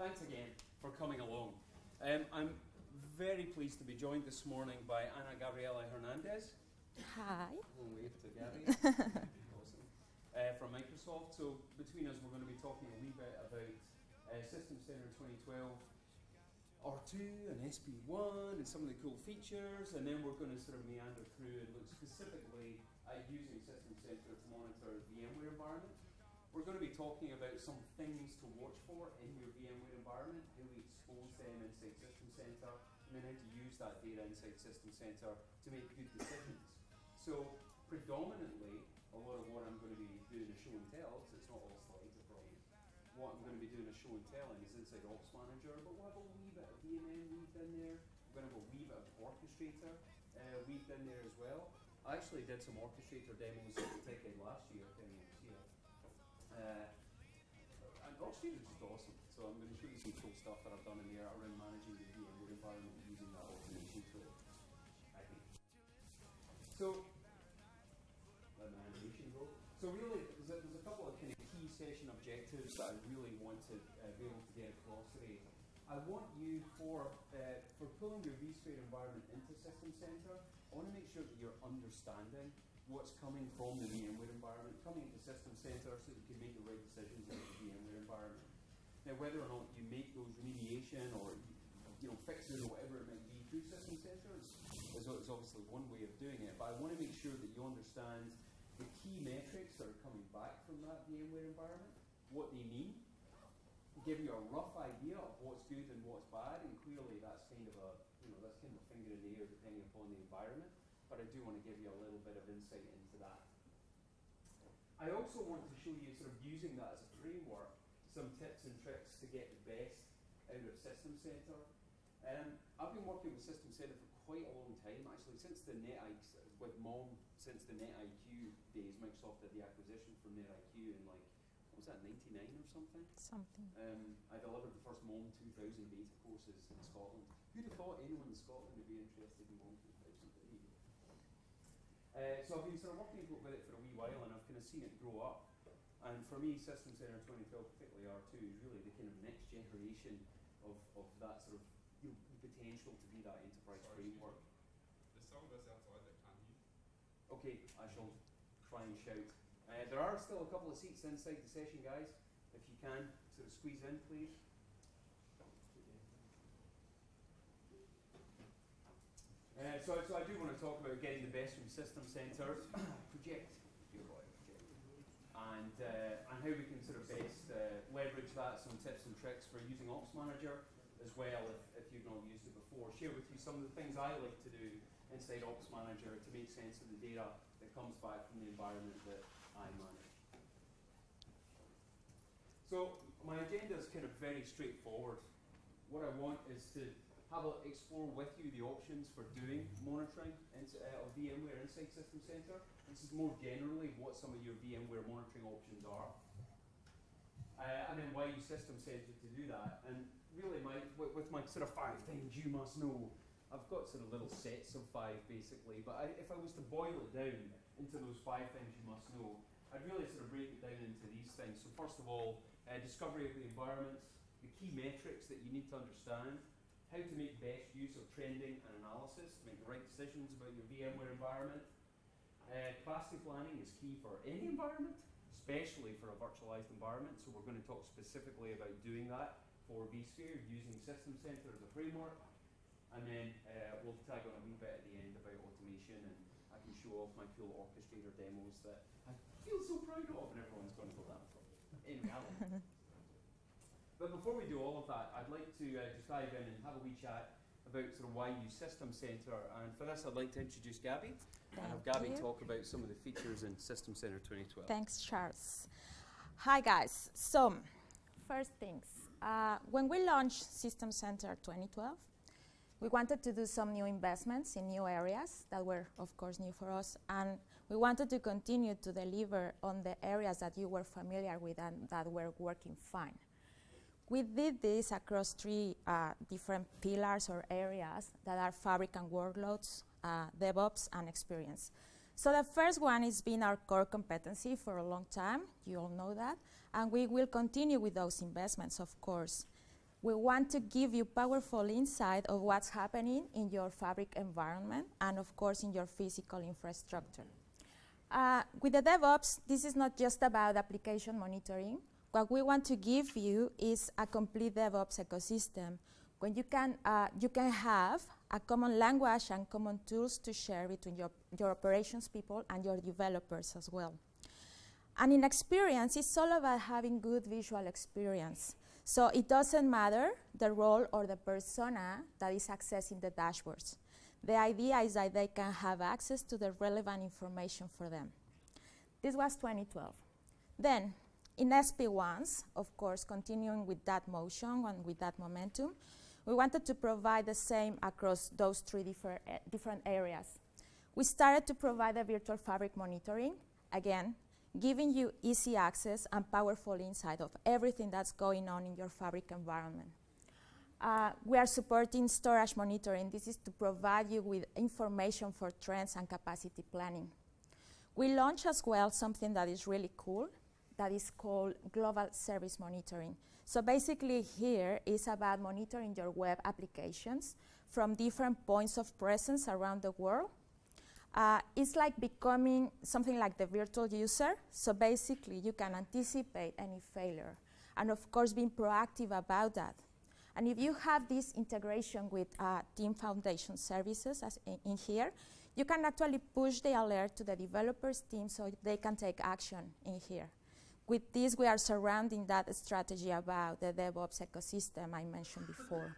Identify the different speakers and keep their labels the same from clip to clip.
Speaker 1: thanks again for coming along. I'm very pleased to be joined this morning by Ana Gabriela Hernandez.
Speaker 2: Hi.
Speaker 1: We'll wave to Gabby. Awesome. From Microsoft. So between us, we're going to be talking a wee bit about System Center 2012 R2 and SP1 and some of the cool features, and then we're going to sort of meander through and look specifically at using System Center to monitor VMware environment. We're going to be talking about some things to watch for in your VMware environment, how we expose them inside System Center, and then how to use that data inside System Center to make good decisions. So predominantly, a lot of what I'm going to be doing is show and tell, so it's not all slides, I promise. What I'm going to be doing is show and telling is inside Ops Manager, but we'll have a wee bit of VMM weaved in there. We're going to have a wee bit of Orchestrator weaved in there as well. I actually did some Orchestrator demos at the TechEd last year, Kenny was here. And Orchestrator is just awesome, so I'm going to show you some cool stuff that I've done in there around managing the VMware environment using that automation tool, I think. So, let my animation go. So really, there's a couple of kind of key session objectives that I really want to be able to get across today. I want you, for pulling your vSphere environment into System Center, I want to make sure that you're understanding what's coming from the VMware environment, coming into System Center so that you can make the right decisions in the VMware environment. Now, whether or not you make those remediation or fixes or whatever it might be through System Center is obviously one way of doing it, but I want to make sure that you understand the key metrics that are coming back from that VMware environment, what they mean, give you a rough idea of what's good and what's bad, and clearly that's kind of a finger in the air depending upon the environment, but I do want to give you a little bit of insight into that. I also want to show you, sort of using that as a framework, some tips and tricks to get the best out of System Center. I've been working with System Center for quite a long time, actually, since the since the NetIQ days. Microsoft did the acquisition from NetIQ in, like, what was that, 99 or something?
Speaker 2: Something.
Speaker 1: I delivered the first MOM 2000 beta courses in Scotland. Who'd have thought anyone in Scotland would be interested in MOM 2000? So I've been sort of working with it for a wee while, and I've kind of seen it grow up. And for me, System Center 2012, particularly R2, is really the kind of next generation of that sort of potential to be that enterprise framework.
Speaker 3: There's some of us outside that can't hear.
Speaker 1: Okay, I shall try and shout. There are still a couple of seats inside the session, guys. If you can, sort of squeeze in, please. So I do want to talk about getting the best from System Center. Project, and how we can sort of best leverage that, some tips and tricks for using Ops Manager as well if you've not used it before. Share with you some of the things I like to do inside Ops Manager to make sense of the data that comes back from the environment that I manage. So my agenda is kind of very straightforward. What I want is to explore with you the options for doing monitoring of VMware inside System Center. This is more generally what some of your VMware monitoring options are. And then why use System Center to do that. And really, with my sort of 5 things you must know, I've got sort of little sets of 5 basically, but if I was to boil it down into those 5 things you must know, I'd really sort of break it down into these things. So first of all, discovery of the environments, the key metrics that you need to understand, how to make best use of trending and analysis to make the right decisions about your VMware environment. Capacity planning is key for any environment, especially for a virtualized environment, so we're going to talk specifically about doing that for vSphere using System Center as a framework. And then we'll tag on a wee bit at the end about automation, and I can show off my cool Orchestrator demos that I feel so proud of, and everyone's going to go that for in reality. But before we do all of that, I'd like to just dive in and have a wee chat about sort of why use System Center. And for this, I'd like to introduce Gabby and have Gabby talk about some of the features in System Center 2012.
Speaker 2: Thanks, Charles. Hi, guys. So, first things. When we launched System Center 2012, we wanted to do some new investments in new areas that were, of course, new for us. And we wanted to continue to deliver on the areas that you were familiar with and that were working fine. We did this across 3 different pillars or areas that are fabric and workloads, DevOps, and experience. So the first one has been our core competency for a long time. You all know that. And we will continue with those investments, of course. We want to give you powerful insight of what's happening in your fabric environment and, of course, in your physical infrastructure. With the DevOps, this is not just about application monitoring. What we want to give you is a complete DevOps ecosystem when you can have a common language and common tools to share between your operations people and your developers as well. And in experience, it's all about having good visual experience. So it doesn't matter the role or the persona that is accessing the dashboards. The idea is that they can have access to the relevant information for them. This was 2012. Then, in SP1s, of course, continuing with that motion and with that momentum, we wanted to provide the same across those three different areas. We started to provide the virtual fabric monitoring, again, giving you easy access and powerful insight of everything that's going on in your fabric environment. We are supporting storage monitoring. This is to provide you with information for trends and capacity planning. We launched as well something that is really cool that is called global service monitoring. So basically here is about monitoring your web applications from different points of presence around the world. It's like becoming something like the virtual user. So basically you can anticipate any failure and of course being proactive about that. And if you have this integration with Team Foundation services as in here, you can actually push the alert to the developers team so they can take action in here. With this, we are surrounding that strategy about the DevOps ecosystem I mentioned before.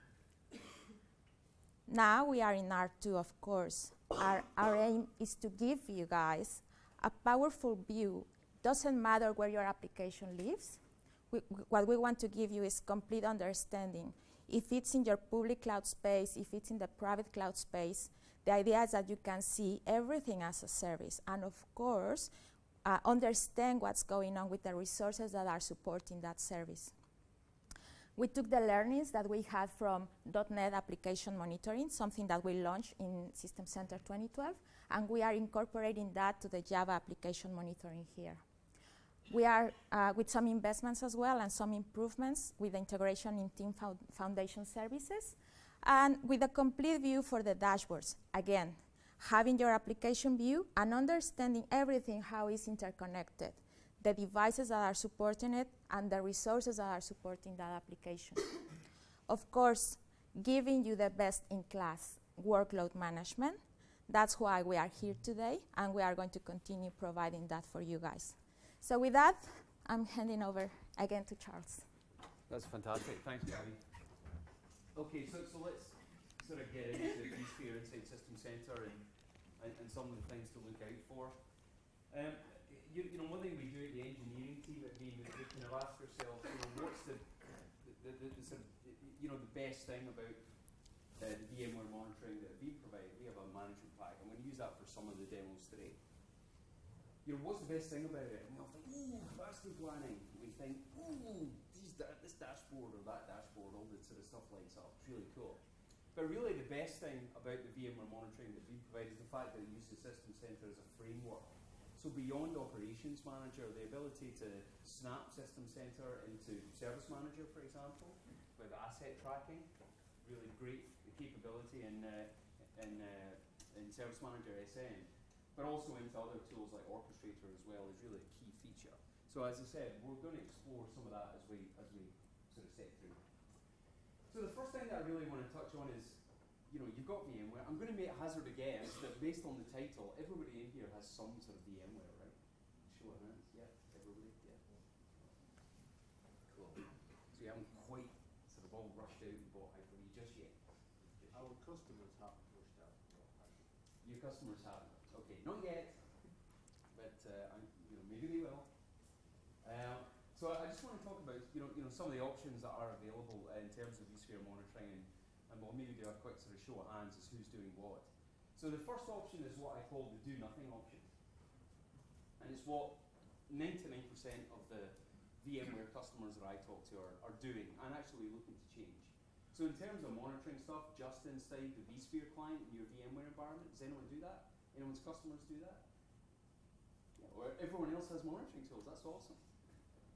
Speaker 2: Now we are in R2, of course. Our aim is to give you guys a powerful view. Doesn't matter where your application lives. What we want to give you is complete understanding. If it's in your public cloud space, if it's in the private cloud space, the idea is that you can see everything as a service. And of course, understand what's going on with the resources that are supporting that service. We took the learnings that we had from .NET application monitoring, something that we launched in System Center 2012, and we are incorporating that to the Java application monitoring here. We are with some investments as well and some improvements with the integration in Team Foundation services and with a complete view for the dashboards. Again, having your application view and understanding everything, how it's interconnected, the devices that are supporting it and the resources that are supporting that application. Of course, giving you the best-in-class workload management. That's why we are here today, and we are going to continue providing that for you guys. So with that, I'm handing over again to Charles.
Speaker 1: That's fantastic. Thanks, Gabby. Okay, so let's sort of get into the vSphere inside System Center and some of the things to look out for. You know, one thing we do at the engineering team at VMware, we kind of ask ourselves, you know, what's the sort of, you know, the best thing about the VMware monitoring that we provide? We have a management pack. I'm going to use that for some of the demos today. You know, what's the best thing about it? And we'll think, ooh, faster planning. We think, ooh, this dashboard or that dashboard, all that sort of stuff lights up. It's really cool. But really the best thing about the VMware monitoring that we provide is the fact that it uses System Center as a framework. So beyond Operations Manager, the ability to snap System Center into Service Manager, for example, with asset tracking, really great capability in Service Manager SN, but also into other tools like Orchestrator as well is really a key feature. So as I said, we're going to explore some of that as we sort of set through. So the first thing that I really want to touch on is, you know, you've got VMware. I'm going to hazard a guess that based on the title, everybody in here has some sort of VMware, right? Show of hands, yeah, everybody, yeah. Cool. So you haven't quite sort of all rushed out and bought Hyper-V just yet.
Speaker 3: Our customers haven't pushed out.
Speaker 1: Your customers haven't. Okay, not yet, but you know, maybe they will. So I just want to talk about you know some of the options that are available in terms of vSphere monitoring, and we'll maybe do a quick sort of show of hands as who's doing what. So the first option is what I call the do nothing option, and it's what 99% of the VMware customers that I talk to are doing and actually looking to change. So in terms of monitoring stuff just inside the vSphere client in your VMware environment, does anyone do that? Anyone's customers do that? Yeah, or everyone else has monitoring tools, that's awesome.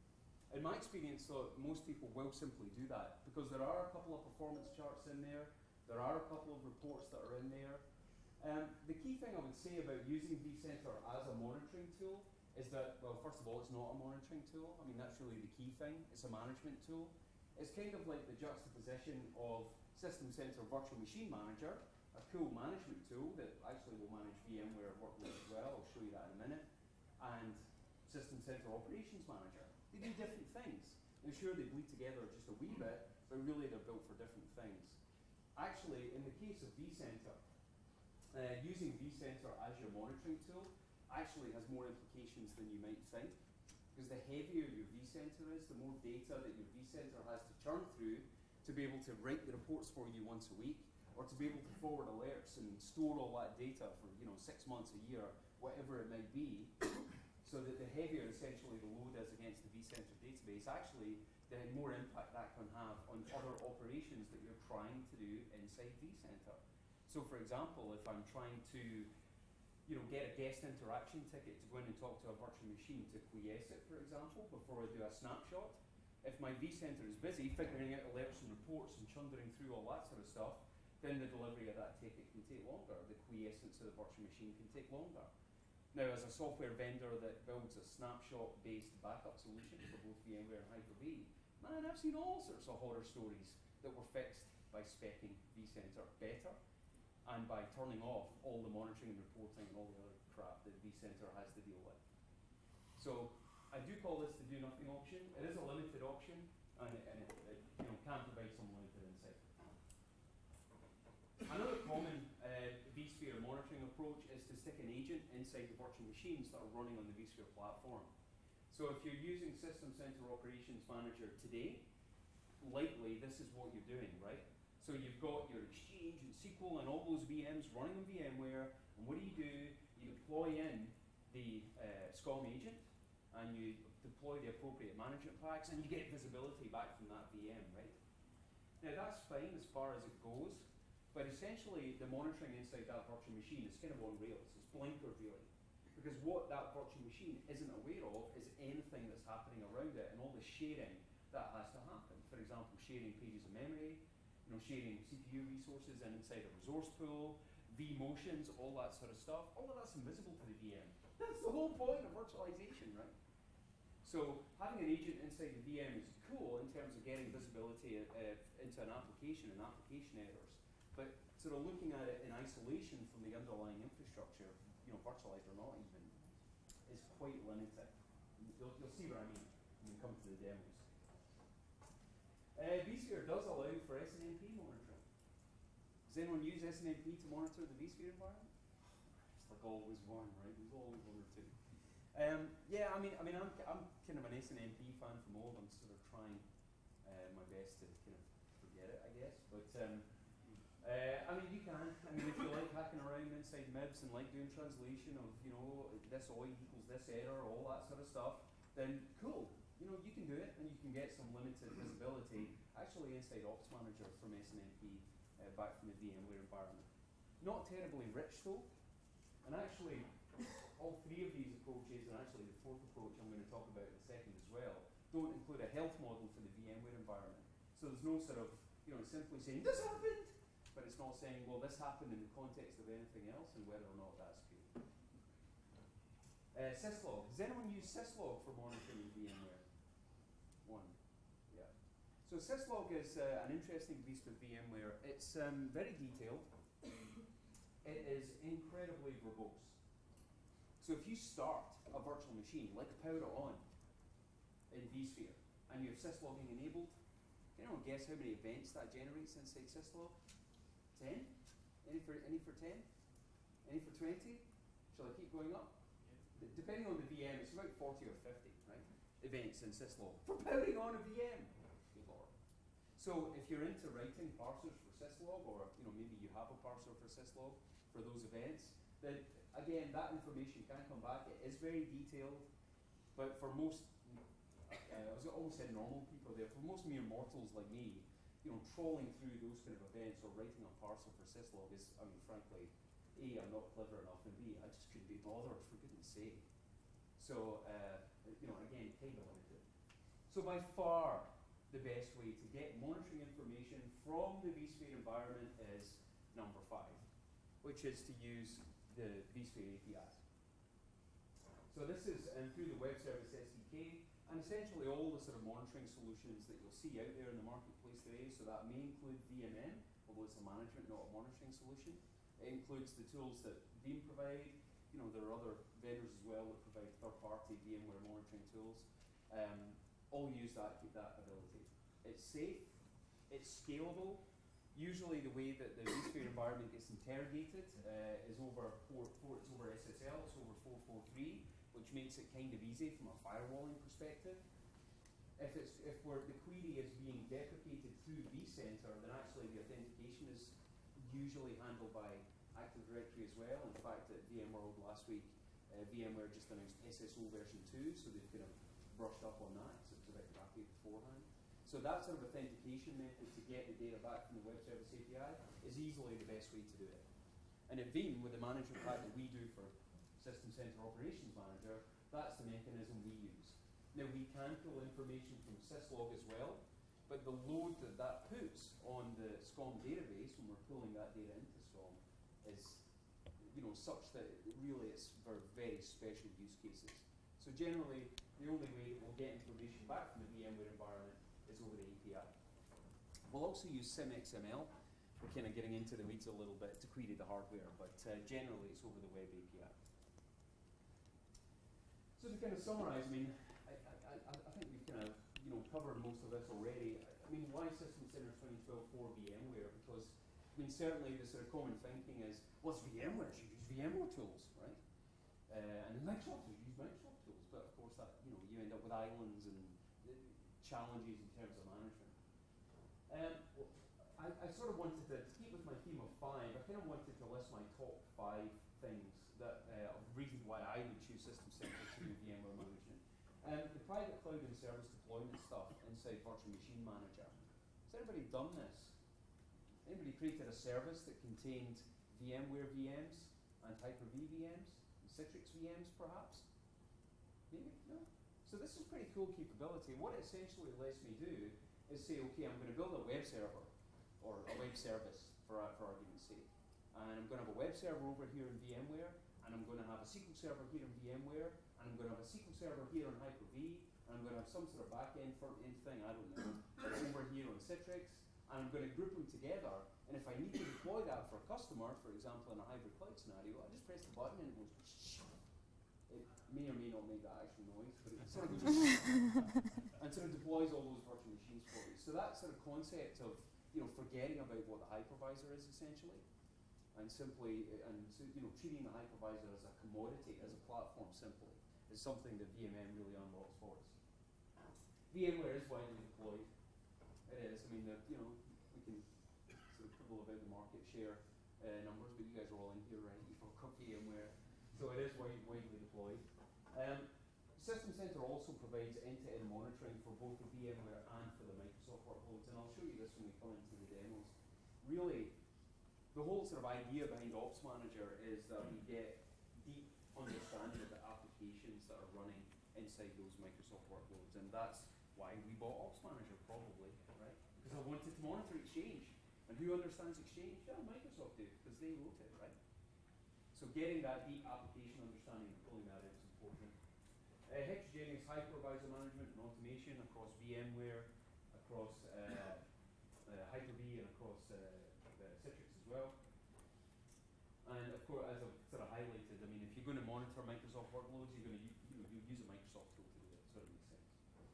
Speaker 1: In my experience, though, most people will simply do that because there are a couple of performance charts in there. There are a couple of reports that are in there. The key thing I would say about using vCenter as a monitoring tool is that, well, first of all, it's not a monitoring tool. I mean, that's really the key thing. It's a management tool. It's kind of like the juxtaposition of System Center Virtual Machine Manager, a cool management tool that actually will manage VMware workloads as well. I'll show you that in a minute. And System Center Operations Manager. They do different things. And sure, they bleed together just a wee bit, but really they're built for different things. Actually, in the case of vCenter, using vCenter as your monitoring tool actually has more implications than you might think. Because the heavier your vCenter is, the more data that your vCenter has to churn through to be able to write the reports for you once a week, or to be able to forward alerts and store all that data for 6 months, a year, whatever it might be, so that the heavier essentially the load is against the vCenter database, actually the more impact that can have on other operations that you're trying to do inside vCenter. So for example, if I'm trying to get a guest interaction ticket to go in and talk to a virtual machine to quiesce it, for example, before I do a snapshot, if my vCenter is busy figuring out alerts and reports and chundering through all that sort of stuff, then the delivery of that ticket can take longer. The quiescence of the virtual machine can take longer. Now, as a software vendor that builds a snapshot-based backup solution for both VMware and Hyper-V, man, I've seen all sorts of horror stories that were fixed by speccing vCenter better and by turning off all the monitoring and reporting and all the other crap that vCenter has to deal with. So I do call this the do-nothing option. It is a limited option, and it can provide some limited insight. Another common vSphere monitoring approach is to stick an agent inside the virtual machines that are running on the vSphere platform. So if you're using System Center Operations Manager today, likely this is what you're doing, right? So you've got your Exchange and SQL and all those VMs running on VMware, and what do? You deploy in the SCOM agent, and you deploy the appropriate management packs, and you get visibility back from that VM, right? Now that's fine as far as it goes, but essentially the monitoring inside that virtual machine is kind of on rails. It's blinkered really. Because what that virtual machine isn't aware of is anything that's happening around it and all the sharing that has to happen. For example, sharing pages of memory, sharing CPU resources inside a resource pool, vMotions, all that sort of stuff. All of that's invisible to the VM. That's the whole point of virtualization, right? So having an agent inside the VM is cool in terms of getting visibility into an application and application errors. But sort of looking at it in isolation from the underlying infrastructure, virtualized or not even, is quite limited. You'll see what I mean when we come to the demos. vSphere does allow for SNMP monitoring. Does anyone use SNMP to monitor the vSphere environment? It's like always one, right? There's always one or two. Yeah, I mean, I'm kind of an SNMP fan from old. I'm sort of trying my best to kind of forget it, I guess. But I mean, you can. I mean, if you like hacking around inside MIBs and like doing translation of, this OI equals this error, all that sort of stuff, then cool. You can do it, and you can get some limited visibility actually inside Ops Manager from SNMP back from the VMware environment. Not terribly rich though, and actually all three of these approaches, and actually the fourth approach I'm going to talk about in a second as well, don't include a health model for the VMware environment. So there's no sort of, simply saying this happened, but it's not saying, well, this happened in the context of anything else and whether or not that's good. Syslog. Does anyone use Syslog for monitoring in VMware? One. Yeah. So Syslog is an interesting beast with VMware. It's very detailed. It is incredibly verbose. So if you start a virtual machine, like power it on in vSphere, and you have syslogging enabled, can anyone guess how many events that generates inside syslog? 10? Any for 10? Any for 20? Shall I keep going up? Yeah. Depending on the VM, it's about 40 or 50, right? Events in syslog for powering on a VM. Good Lord. So if you're into writing parsers for syslog, or maybe you have a parser for syslog for those events, then again, that information can come back. It is very detailed, but for most, I was almost saying normal people there, for most mere mortals like me, trawling through those kind of events or writing a parser for syslog is, I mean, frankly, A, I'm not clever enough, and B, I just couldn't be bothered, for goodness sake. So, again, kind of limited. So by far, the best way to get monitoring information from the vSphere environment is number 5, which is to use the vSphere API. So this is through the web service SDK, and essentially all the sort of monitoring solutions that you'll see out there in the marketplace today. So that may include VMM, although it's a management, not a monitoring solution. It includes the tools that Veeam provide. You know, there are other vendors as well that provide third-party VMware monitoring tools. All use that ability. It's safe, it's scalable. Usually the way that the vSphere environment gets interrogated is over it's over SSL, it's over 443, which makes it kind of easy from a firewalling perspective. If the query is being deprecated through vCenter, then actually the authentication is usually handled by Active Directory as well. In fact, at VMworld last week, VMware just announced SSO version 2, so they've kind of brushed up on that, so it's a bit crappy beforehand. So that sort of authentication method to get the data back from the web service API is easily the best way to do it. And at Veeam, with the management pack that we do for System Center Operations Manager, that's the mechanism we use. Now we can pull information from syslog as well, but the load that that puts on the SCOM database when we're pulling that data into SCOM is, you know, such that really it's for very special use cases. So generally, the only way that we'll get information back from the VMware environment is over the API. We'll also use SimXML. We're kind of getting into the weeds a little bit to query the hardware, but generally it's over the web API. So to kind of summarize, I mean, I think we've kind of, you know, covered most of this already. I mean, why System Center 2012 for VMware? Because, I mean, certainly the sort of common thinking is, well, it's VMware, so you use VMware tools, right? And then Microsoft, you use Microsoft tools, but of course that, you know, you end up with islands and challenges in terms of management. I sort of wanted to keep with my theme of 5, I kind of wanted to list my top 5 things that, reasons why I would choose System Center to do VMware management. The private cloud and service deployment stuff inside Virtual Machine Manager. Has anybody done this? Anybody created a service that contained VMware VMs and Hyper-V VMs, and Citrix VMs perhaps? Maybe? No? So this is pretty cool capability. What it essentially lets me do is say, okay, I'm going to build a web server, or a web service for argument's sake. And I'm going to have a web server over here in VMware, and I'm going to have a SQL server here in VMware, and I'm going to have a SQL server here on Hyper-V, and I'm going to have some sort of back-end, front-end thing, I don't know, over here on Citrix, and I'm going to group them together, and if I need to deploy that for a customer, for example, in a hybrid cloud scenario, I just press the button and it goes, it may or may not make that actual noise, but it sort of goes and sort of deploys all those virtual machines for you. So that sort of concept of, you know, forgetting about what the hypervisor is essentially, and simply, you know, treating the hypervisor as a commodity, as a platform simply, is something that VMM really unlocks for us. VMware is widely deployed. It is. I mean, you know, we can sort of quibble about the market share numbers, but you guys are all in here, right? You've all got VMware, so it is widely deployed. System Center also provides end-to-end monitoring for both the VMware and for the Microsoft workloads, and I'll show you this when we come into the demos. Really, the whole sort of idea behind Ops Manager is that we get deep understanding of the applications that are running inside those Microsoft workloads, and that's why we bought Ops Manager, probably, right? Because I wanted to monitor Exchange. And who understands Exchange? Yeah, Microsoft do, because they wrote it, right? So getting that deep application understanding and pulling that in is important. Heterogeneous hypervisor management and automation across VMware, across Hyper-V, and across Citrix as well. And of course, as I've sort of highlighted, I mean, if you're going to monitor Microsoft workloads, you're going to use a Microsoft tool to do it. So it makes sense.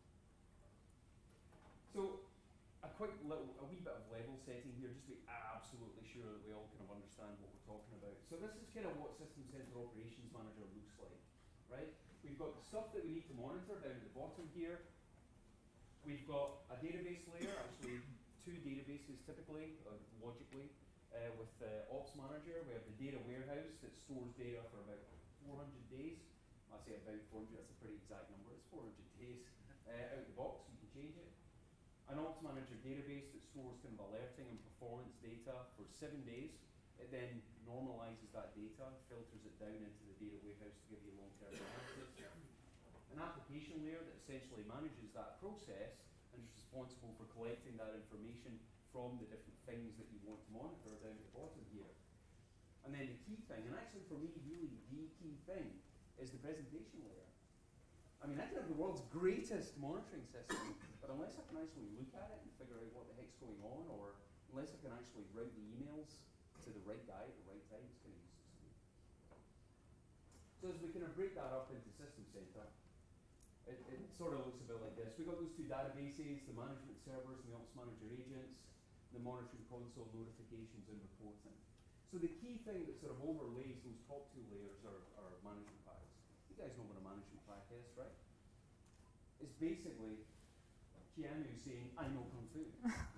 Speaker 1: So a wee bit of level setting here, just to be absolutely sure that we all kind of understand what we're talking about. So this is kind of what System Center Operations Manager looks like, right? We've got the stuff that we need to monitor down at the bottom here. We've got a database layer, actually 2 databases typically, logically, with Ops Manager. We have the data warehouse that stores data for about 400 days. I say about 400, that's a pretty exact number. It's 400 days out of the box, you can change it. An Ops Manager database that stores kind of alerting and performance data for 7 days. It then normalizes that data, filters it down into the data warehouse to give you long-term analysis. And an application layer that essentially manages that process and is responsible for collecting that information from the different things that you want to monitor down at the bottom here. And then the key thing, and actually for me really the key thing, is the presentation layer. I mean, I can have the world's greatest monitoring system, but unless I can actually look at it and figure out what the heck's going on, or unless I can actually route the emails to the right guy at the right time, it's kind of useless to me. So as we kind of break that up into System Center, it sort of looks a bit like this. We've got those two databases, the management servers and the Ops Manager agents, the monitoring console, notifications and reporting. So the key thing that sort of overlays those top two layers are management packs. You guys know what a management pack is, right? It's basically Keanu saying, I know Kung Fu.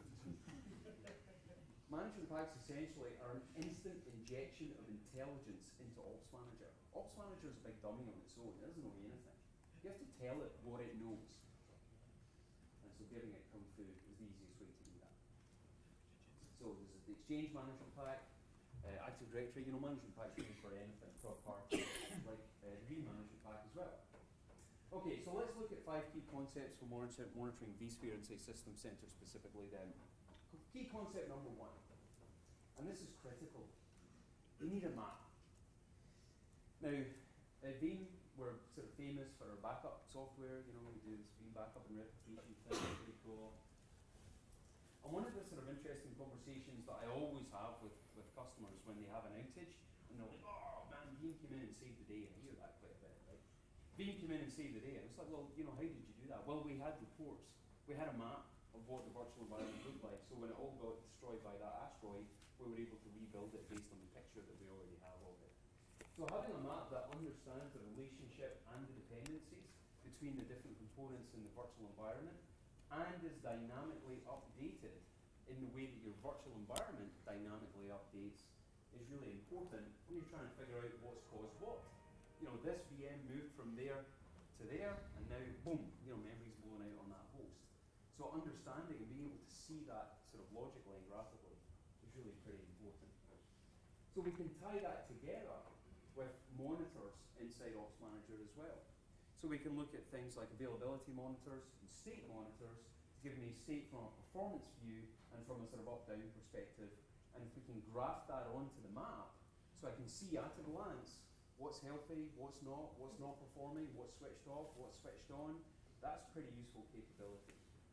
Speaker 1: Management packs essentially are an instant injection of intelligence into Ops Manager. Ops Manager is a big dummy on its own. It doesn't know anything. You have to tell it what it knows. And so giving it Kung Fu is the easiest way to do that. So there's the Exchange Management Pack, Active Directory, you know, management packs are for anything, third party, like the Management Pack as well. Okay, so let's look at 5 key concepts for monitoring vSphere and say System Center specifically then. Key concept number 1, and this is critical. You need a map. Now, at Veeam, we're sort of famous for our backup software. You know, we do this Veeam backup and replication thing, pretty cool. And one of the sort of interesting conversations that I always have with customers when they have an outage, and they're like, oh man, Veeam came in and saved the day. I hear that quite a bit, right? Veeam came in and saved the day. And it's like, well, you know, how did you do that? Well, we had reports. We had a map of what the virtual environment looked like. So when it all got destroyed by that asteroid, we were able to rebuild it based on the picture that we already have of it. So having a map that understands the relationship and the dependencies between the different components in the virtual environment and is dynamically updated in the way that your virtual environment dynamically updates is really important when you're trying to figure out what's caused what. You know, this VM moved from there to there, and now, boom, you know, memory's blown out on that host. So understanding and being able to see that sort of logically and graphically is really pretty important. So we can tie that together with monitors inside Ops Manager as well. So we can look at things like availability monitors and state monitors to give me state from a performance view and from a sort of up-down perspective. And if we can graph that onto the map, so I can see at a glance what's healthy, what's not performing, what's switched off, what's switched on, that's pretty useful capability.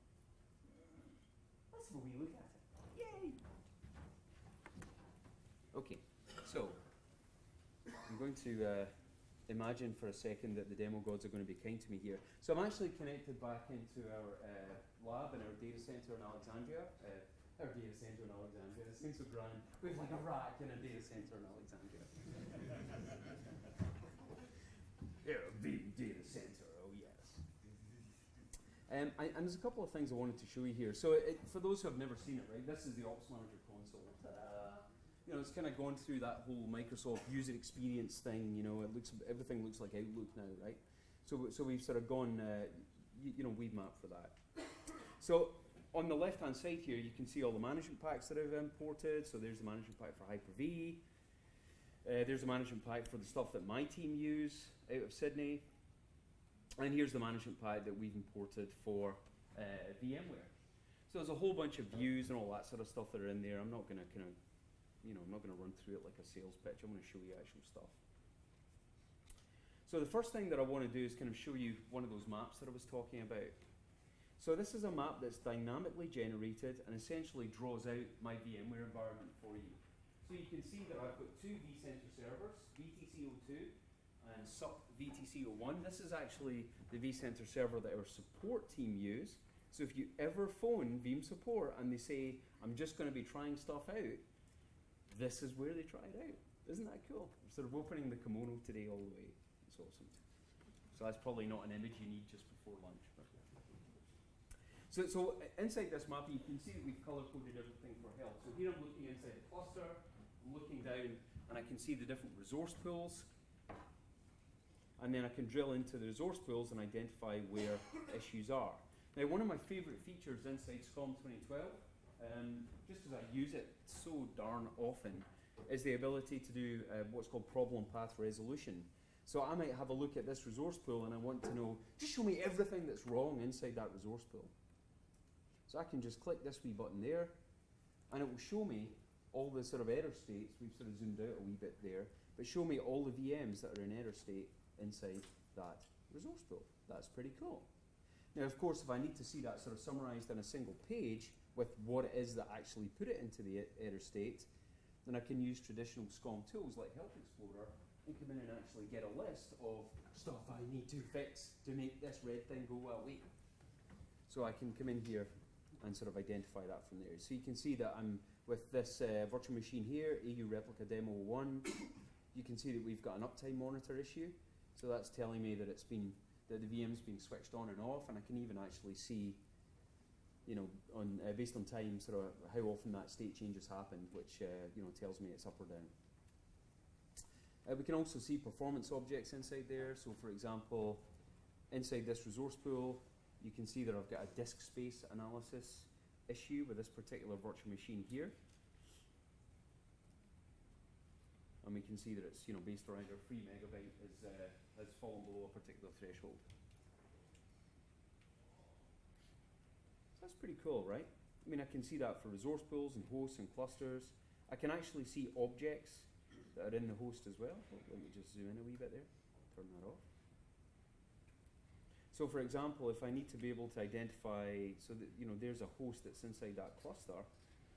Speaker 1: Let's have a wee look at it. Yay! Okay, so I'm going to imagine for a second that the demo gods are going to be kind to me here. So I'm actually connected back into our lab in our data center in Alexandria. Our data center in Alexandria. It seems so grand. We have like a rack in a data center in Alexandria. Yeah, big data center, oh yes. And there's a couple of things I wanted to show you here. So for those who have never seen it, right, this is the Ops Manager console. You know, it's kind of gone through that whole Microsoft user experience thing. You know, everything looks like Outlook now, right? So we've sort of gone, you know, we've mapped for that. So on the left-hand side here, you can see all the management packs that I've imported. So there's the management pack for Hyper-V. There's the management pack for the stuff that my team use out of Sydney. And here's the management pack that we've imported for VMware. So there's a whole bunch of views and all that sort of stuff that are in there. I'm not going to kind of, you know, I'm not going to run through it like a sales pitch. I'm going to show you actual stuff. So the first thing that I want to do is kind of show you one of those maps that I was talking about. So this is a map that's dynamically generated and essentially draws out my VMware environment for you. So you can see that I've got two vCenter servers, VTC02 and SUP VTC01. This is actually the vCenter server that our support team use. So if you ever phone Veeam support and they say, I'm just going to be trying stuff out, this is where they try it out. Isn't that cool? I'm sort of opening the kimono today all the way. It's awesome. So that's probably not an image you need just before lunch. So inside this map, you can see that we've color-coded everything for health. So here I'm looking inside the cluster, I'm looking down, and I can see the different resource pools. And then I can drill into the resource pools and identify where issues are. Now, one of my favorite features inside SCOM 2012, just because I use it so darn often, is the ability to do what's called problem path resolution. So I might have a look at this resource pool and I want to know, just show me everything that's wrong inside that resource pool. So I can just click this wee button there and it will show me all the sort of error states. We've sort of zoomed out a wee bit there, but show me all the VMs that are in error state inside that resource pool. That's pretty cool. Now, of course, if I need to see that sort of summarized in a single page with what it is that actually put it into the error state, then I can use traditional SCOM tools like Health Explorer and come in and actually get a list of stuff I need to fix to make this red thing go away. So I can come in here and sort of identify that from there. So you can see that I'm with this virtual machine here, EU Replica Demo 1. You can see that we've got an uptime monitor issue. So that's telling me that it's been, that the VM's been switched on and off, and I can even actually see, you know, on based on time, sort of how often that state changes happened, which you know, tells me it's up or down. We can also see performance objects inside there. So for example, inside this resource pool, you can see that I've got a disk space analysis issue with this particular virtual machine here. And we can see that it's, you know, based around our 3 megabyte has fallen below a particular threshold. So that's pretty cool, right? I mean, I can see that for resource pools and hosts and clusters. I can actually see objects that are in the host as well. Let me just zoom in a wee bit there, turn that off. So for example, if I need to be able to identify, so that, you know, there's a host that's inside that cluster.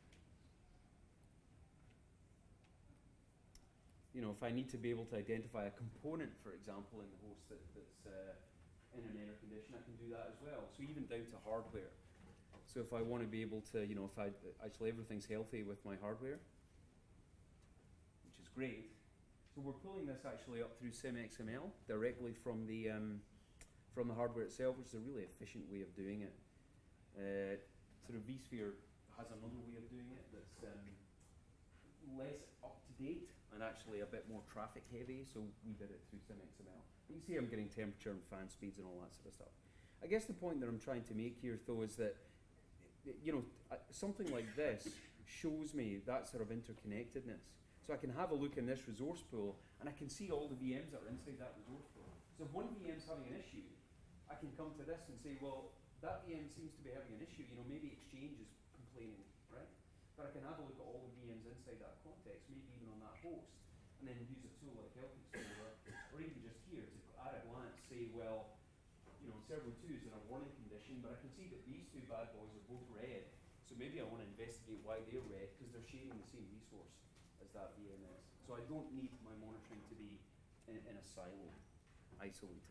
Speaker 1: You know, if I need to be able to identify a component, for example, in the host that's in an error condition, I can do that as well. So even down to hardware. So if I want to be able to, you know, if I actually everything's healthy with my hardware, which is great. So we're pulling this actually up through SimXML directly from the hardware itself, which is a really efficient way of doing it. Sort of vSphere has another way of doing it that's less up to date and actually a bit more traffic heavy, so we did it through SimXML. You can see I'm getting temperature and fan speeds and all that sort of stuff. I guess the point that I'm trying to make here, though, is that, you know, something like this shows me that sort of interconnectedness. So I can have a look in this resource pool and I can see all the VMs that are inside that resource pool. So if one VM's having an issue, I can come to this and say, well, that VM seems to be having an issue. You know, maybe Exchange is complaining, right? But I can have a look at all the VMs inside that context, maybe even on that host, and then use a tool like Health Explorer, or even just here to, at a glance, say, well, you know, server 2 is in a warning condition, but I can see that these two bad boys are both red. So maybe I want to investigate why they're red, because they're sharing the same resource as that VM is. So I don't need my monitoring to be in a silo, isolated.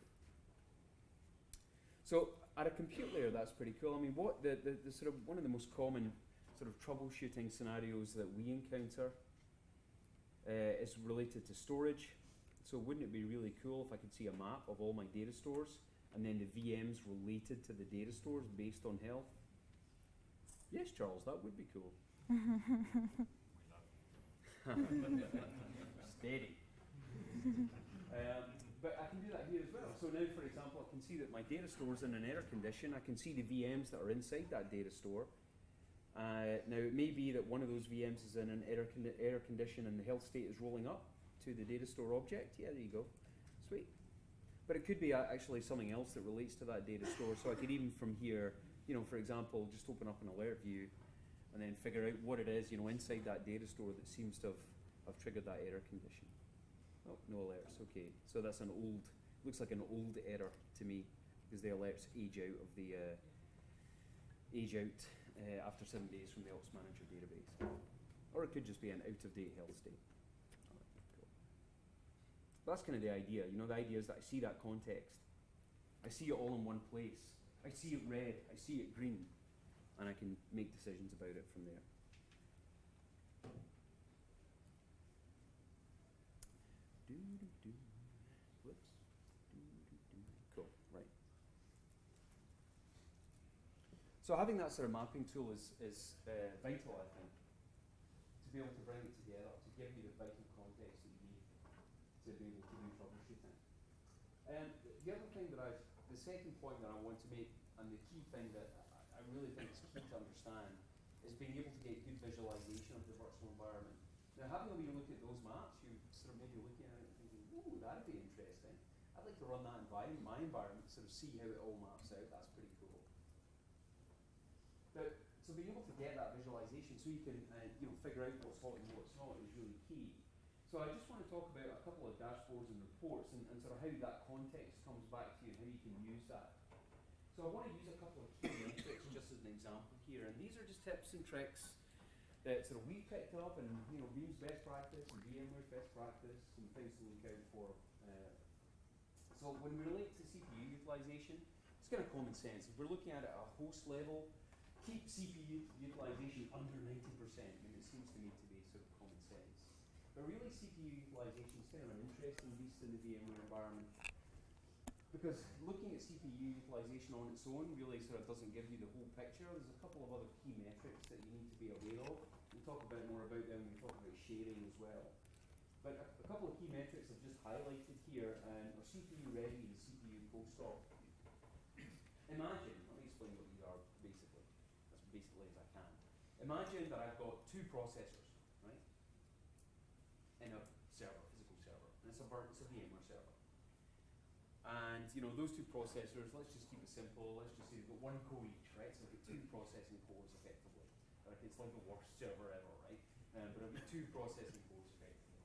Speaker 1: So at a compute layer, that's pretty cool. I mean, what the sort of one of the most common sort of troubleshooting scenarios that we encounter is related to storage. So wouldn't it be really cool if I could see a map of all my data stores and then the VMs related to the data stores based on health? Yes, Charles, that would be cool. Steady. But I can do that here as well. So now, for example, I can see that my data store is in an error condition. I can see the VMs that are inside that data store. Now, it may be that one of those VMs is in an error condition and the health state is rolling up to the data store object. Yeah, there you go. Sweet. But it could be actually something else that relates to that data store. So I could even from here, you know, for example, just open up an alert view and then figure out what it is, you know, inside that data store that seems to have triggered that error condition. Oh, no alerts, okay. So that's an old, looks like an old error to me because the alerts age out of the, after 7 days from the Ops Manager database. Or it could just be an out-of-date health state. Cool. That's kind of the idea. You know, the idea is that I see that context. I see it all in one place. I see it red, I see it green, and I can make decisions about it from there. Whoops. Cool, right. So having that sort of mapping tool is vital, I think, to be able to bring it together, to give you the vital context that you need to be able to do troubleshooting. And the other thing that the second point that I want to make, and the key thing that I really think is key to understand, is being able to get good visualization of the virtual environment. Now, having a wee look at those maps, you sort of maybe looking at it and thinking, ooh, that'd be interesting. like to run that in my environment, sort of see how it all maps out. That's pretty cool. But, so being able to get that visualization so you can figure out what's hot and what's not is really key. So I just want to talk about a couple of dashboards and reports and sort of how that context comes back to you and how you can use that. So I want to use a couple of key metrics just as an example here, and these are just tips and tricks that sort of we picked up, and Veeam's best practice and VMware's best practice, and things to look out for. So when we relate to CPU utilization, it's kind of common sense. If we're looking at it at a host level, keep CPU utilization under 90%. I mean, it seems to me to be sort of common sense. But really, CPU utilization is kind of an interesting beast in the VMware environment, because looking at CPU utilization on its own really sort of doesn't give you the whole picture. There's a couple of other key metrics that you need to be aware of. We'll talk a bit more about them when we talk about sharing as well. But a couple of key metrics I've just highlighted here are CPU ready and CPU post-op. Imagine, let me explain what these are basically, as basically as I can. Imagine that I've got two processors, right, in a server, physical server, and it's a VMware server. And those two processors, let's just keep it simple, let's just say they've got one core each, right? So I've got two processing cores effectively. Like, it's like the worst server ever, right? But I've got two processing cores effectively.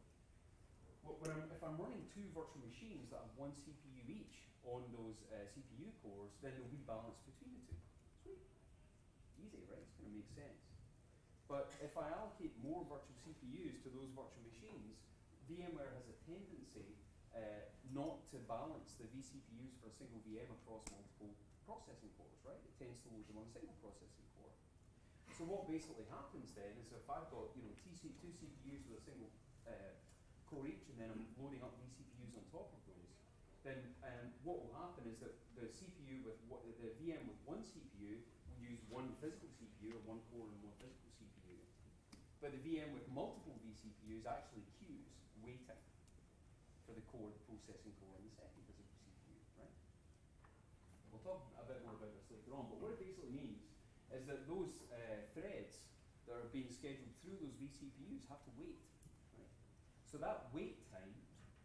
Speaker 1: If I'm running two virtual machines that have one CPU each on those CPU cores, then there'll be balance between the two. Sweet. Easy, right? It's going to make sense. But if I allocate more virtual CPUs to those virtual machines, VMware has a tendency not to balance the vCPUs for a single VM across multiple processing cores, right? It tends to load them on a single processing core. So what basically happens then is if I've got two CPUs with a single core each, and then I'm loading up vCPUs on top of those, then what will happen is that the VM with one CPU will use one physical CPU, or one core and one physical CPU. But the VM with multiple vCPUs actually queues waiting for the processing core in the second physical CPU, right? We'll talk a bit more about this later on, but what it basically means is that those threads that are being scheduled through those vCPUs have to wait, right? So that wait time,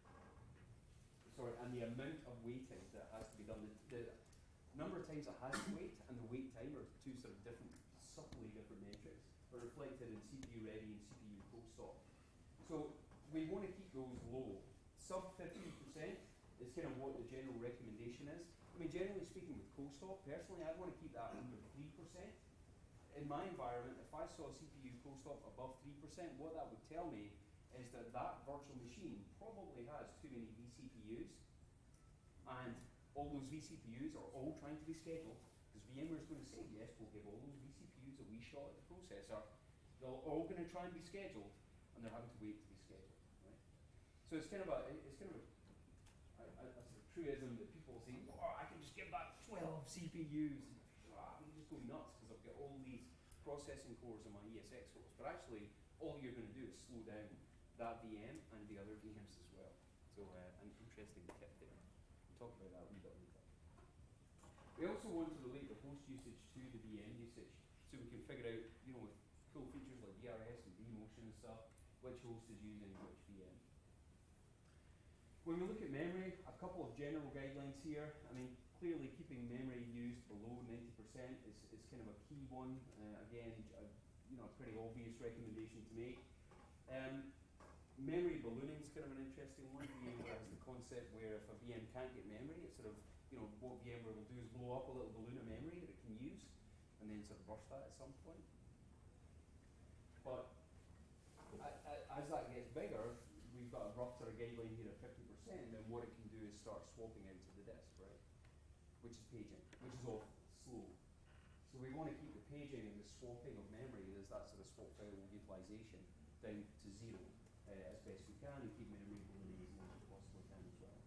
Speaker 1: and the amount of waiting that has to be done, the number of times it has to wait and the wait time are two sort of different, subtly different metrics, but reflected in CPU ready and CPU post-op. So we want to keep those low. Sub 15% is kind of what the general recommendation is. I mean, generally speaking with post-op, personally, I'd want to keep that under 3%. In my environment, if I saw CPU post-op above 3%, what that would tell me is that that virtual machine probably has too many vCPUs, and all those vCPUs are all trying to be scheduled, because VMware is going to say, yes, we'll give all those vCPUs a wee shot at the processor. They're all going to try and be scheduled, and they're having to wait to be scheduled. So it's kind of a sort of truism that people say, oh, I can just give that 12 CPUs. I'm just going nuts because I've got all these processing cores on my ESX host. But actually, all you're going to do is slow down that VM and the other VMs as well. So an interesting tip there. We'll talk about that a wee bit later. We also want to relate the host usage to the VM usage, so we can figure out, with cool features like DRS and vMotion and stuff, which host is using which VM. When we look at memory, a couple of general guidelines here. I mean, clearly keeping memory used below 90% is kind of a key one. Again, a pretty obvious recommendation to make. Memory ballooning is kind of an interesting one. VMware has the concept where if a VM can't get memory, it's sort of, what VMware will do is blow up a little balloon of memory that it can use, and then sort of burst that at some point. But as that gets bigger, we've got a rough sort of guideline here of 50%, then what it can do is start swapping out to the disk, right? Which is paging, which is all slow. So we want to keep the paging and the swapping of memory, there's that sort of swap file utilization, down to 0 as best we can, and keep memory ballooning as long as we possibly can as well.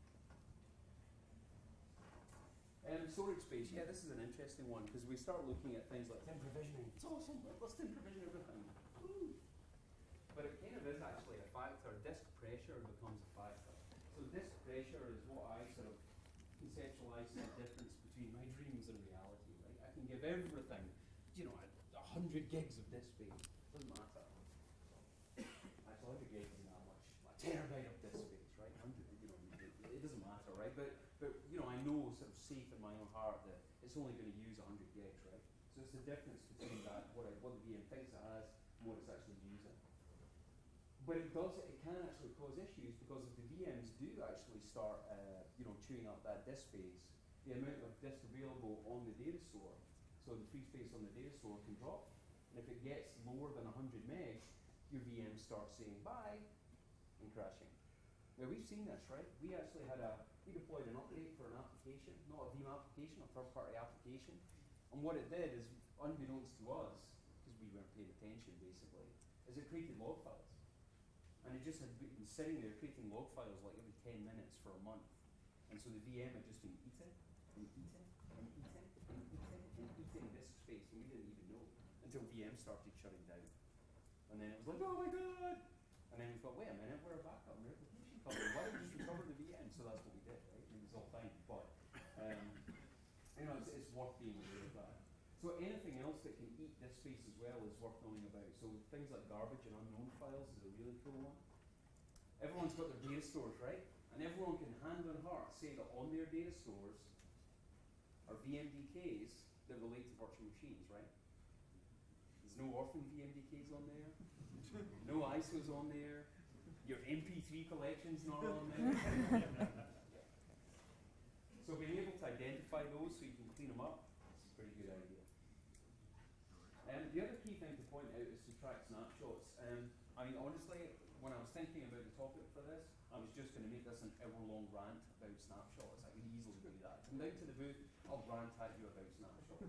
Speaker 1: Storage space, yeah, this is an interesting one, because we start looking at things like thin provisioning. It's awesome, let's thin provision everything. Woo. But it kind of is actually a factor. Disk pressure becomes a factor. So disk pressure is what I sort of conceptualize as the difference between my dreams and reality, right? I can give everything, 100 gigs of disk space. Doesn't matter. Actually, 100 gigs isn't that much. A terabyte of disk space, right? 100, it doesn't matter. right? But you know, I know sort of safe in my own heart that it's only going to use 100 gigs, right? So it's the difference between that, what the VM thinks it has, and what it's actually using. But it can actually cause issues, because if the VMs do actually start, you know, chewing up that disk space, the amount of disk available on the data store, so the free space on the data store can drop. And if it gets lower than 100 meg, your VM starts saying bye and crashing. Now we've seen this, right? We actually we deployed an update for an application, not a VM application, a third-party application. And what it did is, unbeknownst to us, because we weren't paying attention basically, is it created log files. And it just had been sitting there creating log files like every 10 minutes for a month. And so the VM had just been eating and eating and eating and eating and eating disk space, and we didn't even know until VM started shutting down. And then it was like, oh my god! And then we thought, wait a minute, we're a backup, we're a replication company. Why don't we just recover the VM? So that's what we did, right? It was all fine. But you know, it's worth being aware of that. So anything else that can eat disk space as well is worth knowing about. So things like garbage and unknown files is a really cool one. Everyone's got their data stores, right? And everyone can hand on heart say that on their data stores are VMDKs that relate to virtual machines, right? There's no orphan VMDKs on there, no ISOs on there, your MP3 collection's not on there. So being able to identify those so you can clean them up is a pretty good idea. The other key thing to point out is to track snapshots. I mean, honestly, when I was thinking about the topic for this, I was just going to make this an hour-long rant about snapshots. I could easily do that. Come down to the booth, I'll rant at you about snapshots.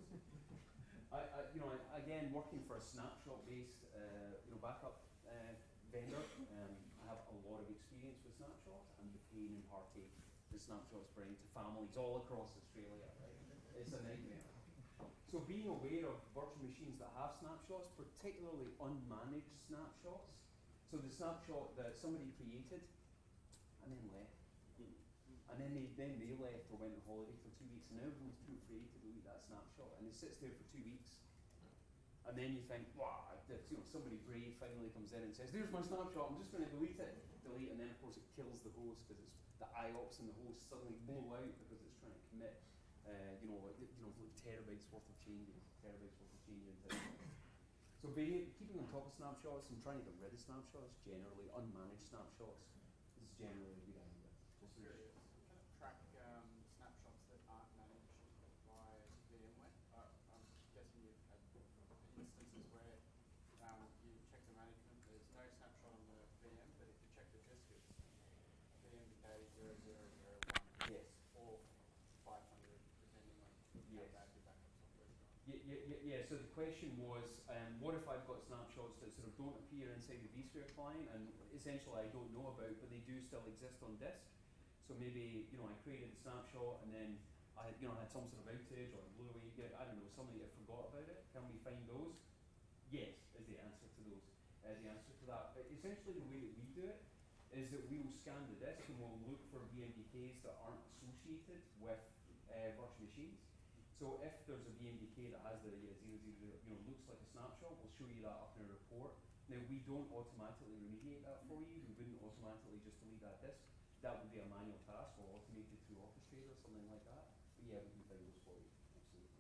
Speaker 1: You know, again, working for a snapshot-based, you know, backup vendor, I have a lot of experience with snapshots and the pain and heartache the snapshots bring to families all across Australia. Right? It's a nightmare. So being aware of virtual machines that have snapshots, particularly unmanaged snapshots, so the snapshot that somebody created and then left, and then they left or went on holiday for 2 weeks, and everyone's too afraid to delete that snapshot, and it sits there for 2 weeks, and then you think, wow, you know, somebody brave finally comes in and says, "There's my snapshot, I'm just going to delete it," and then of course it kills the host because it's the IOPS and the host suddenly blow out because it's trying to commit, you know, terabytes worth of changes, into it. So keeping on top of snapshots and trying to get rid of snapshots, generally unmanaged snapshots, is generally a good idea.
Speaker 3: Just curious, can it track snapshots that aren't managed by VMware? I'm guessing you've had instances where you check the management, there's no snapshot on the VM, but if you check the disk, it's VMDK 0001.
Speaker 1: Yes.
Speaker 3: Or 500, depending on how bad your backup software is going.
Speaker 1: Yeah, so the question was, what if I've got snapshots that sort of don't appear inside the vSphere client, and essentially I don't know about, but they do still exist on disk? So maybe, you know, I created a snapshot and then I had some sort of outage or blew away, I don't know, somebody had forgot about it. Can we find those? Yes, is the answer to those. The answer to that. But essentially the way that we do it is that we will scan the disk and we'll look for VMDKs that aren't associated with virtual machines. So if there's a VMDK that has the 000, you know, looks like a snapshot, we'll show you that up in a report. Now we don't automatically remediate that for you. We wouldn't automatically just delete that disk. That would be a manual task or automated through Orchestrator or something like that. But yeah, we can find those for you. Absolutely.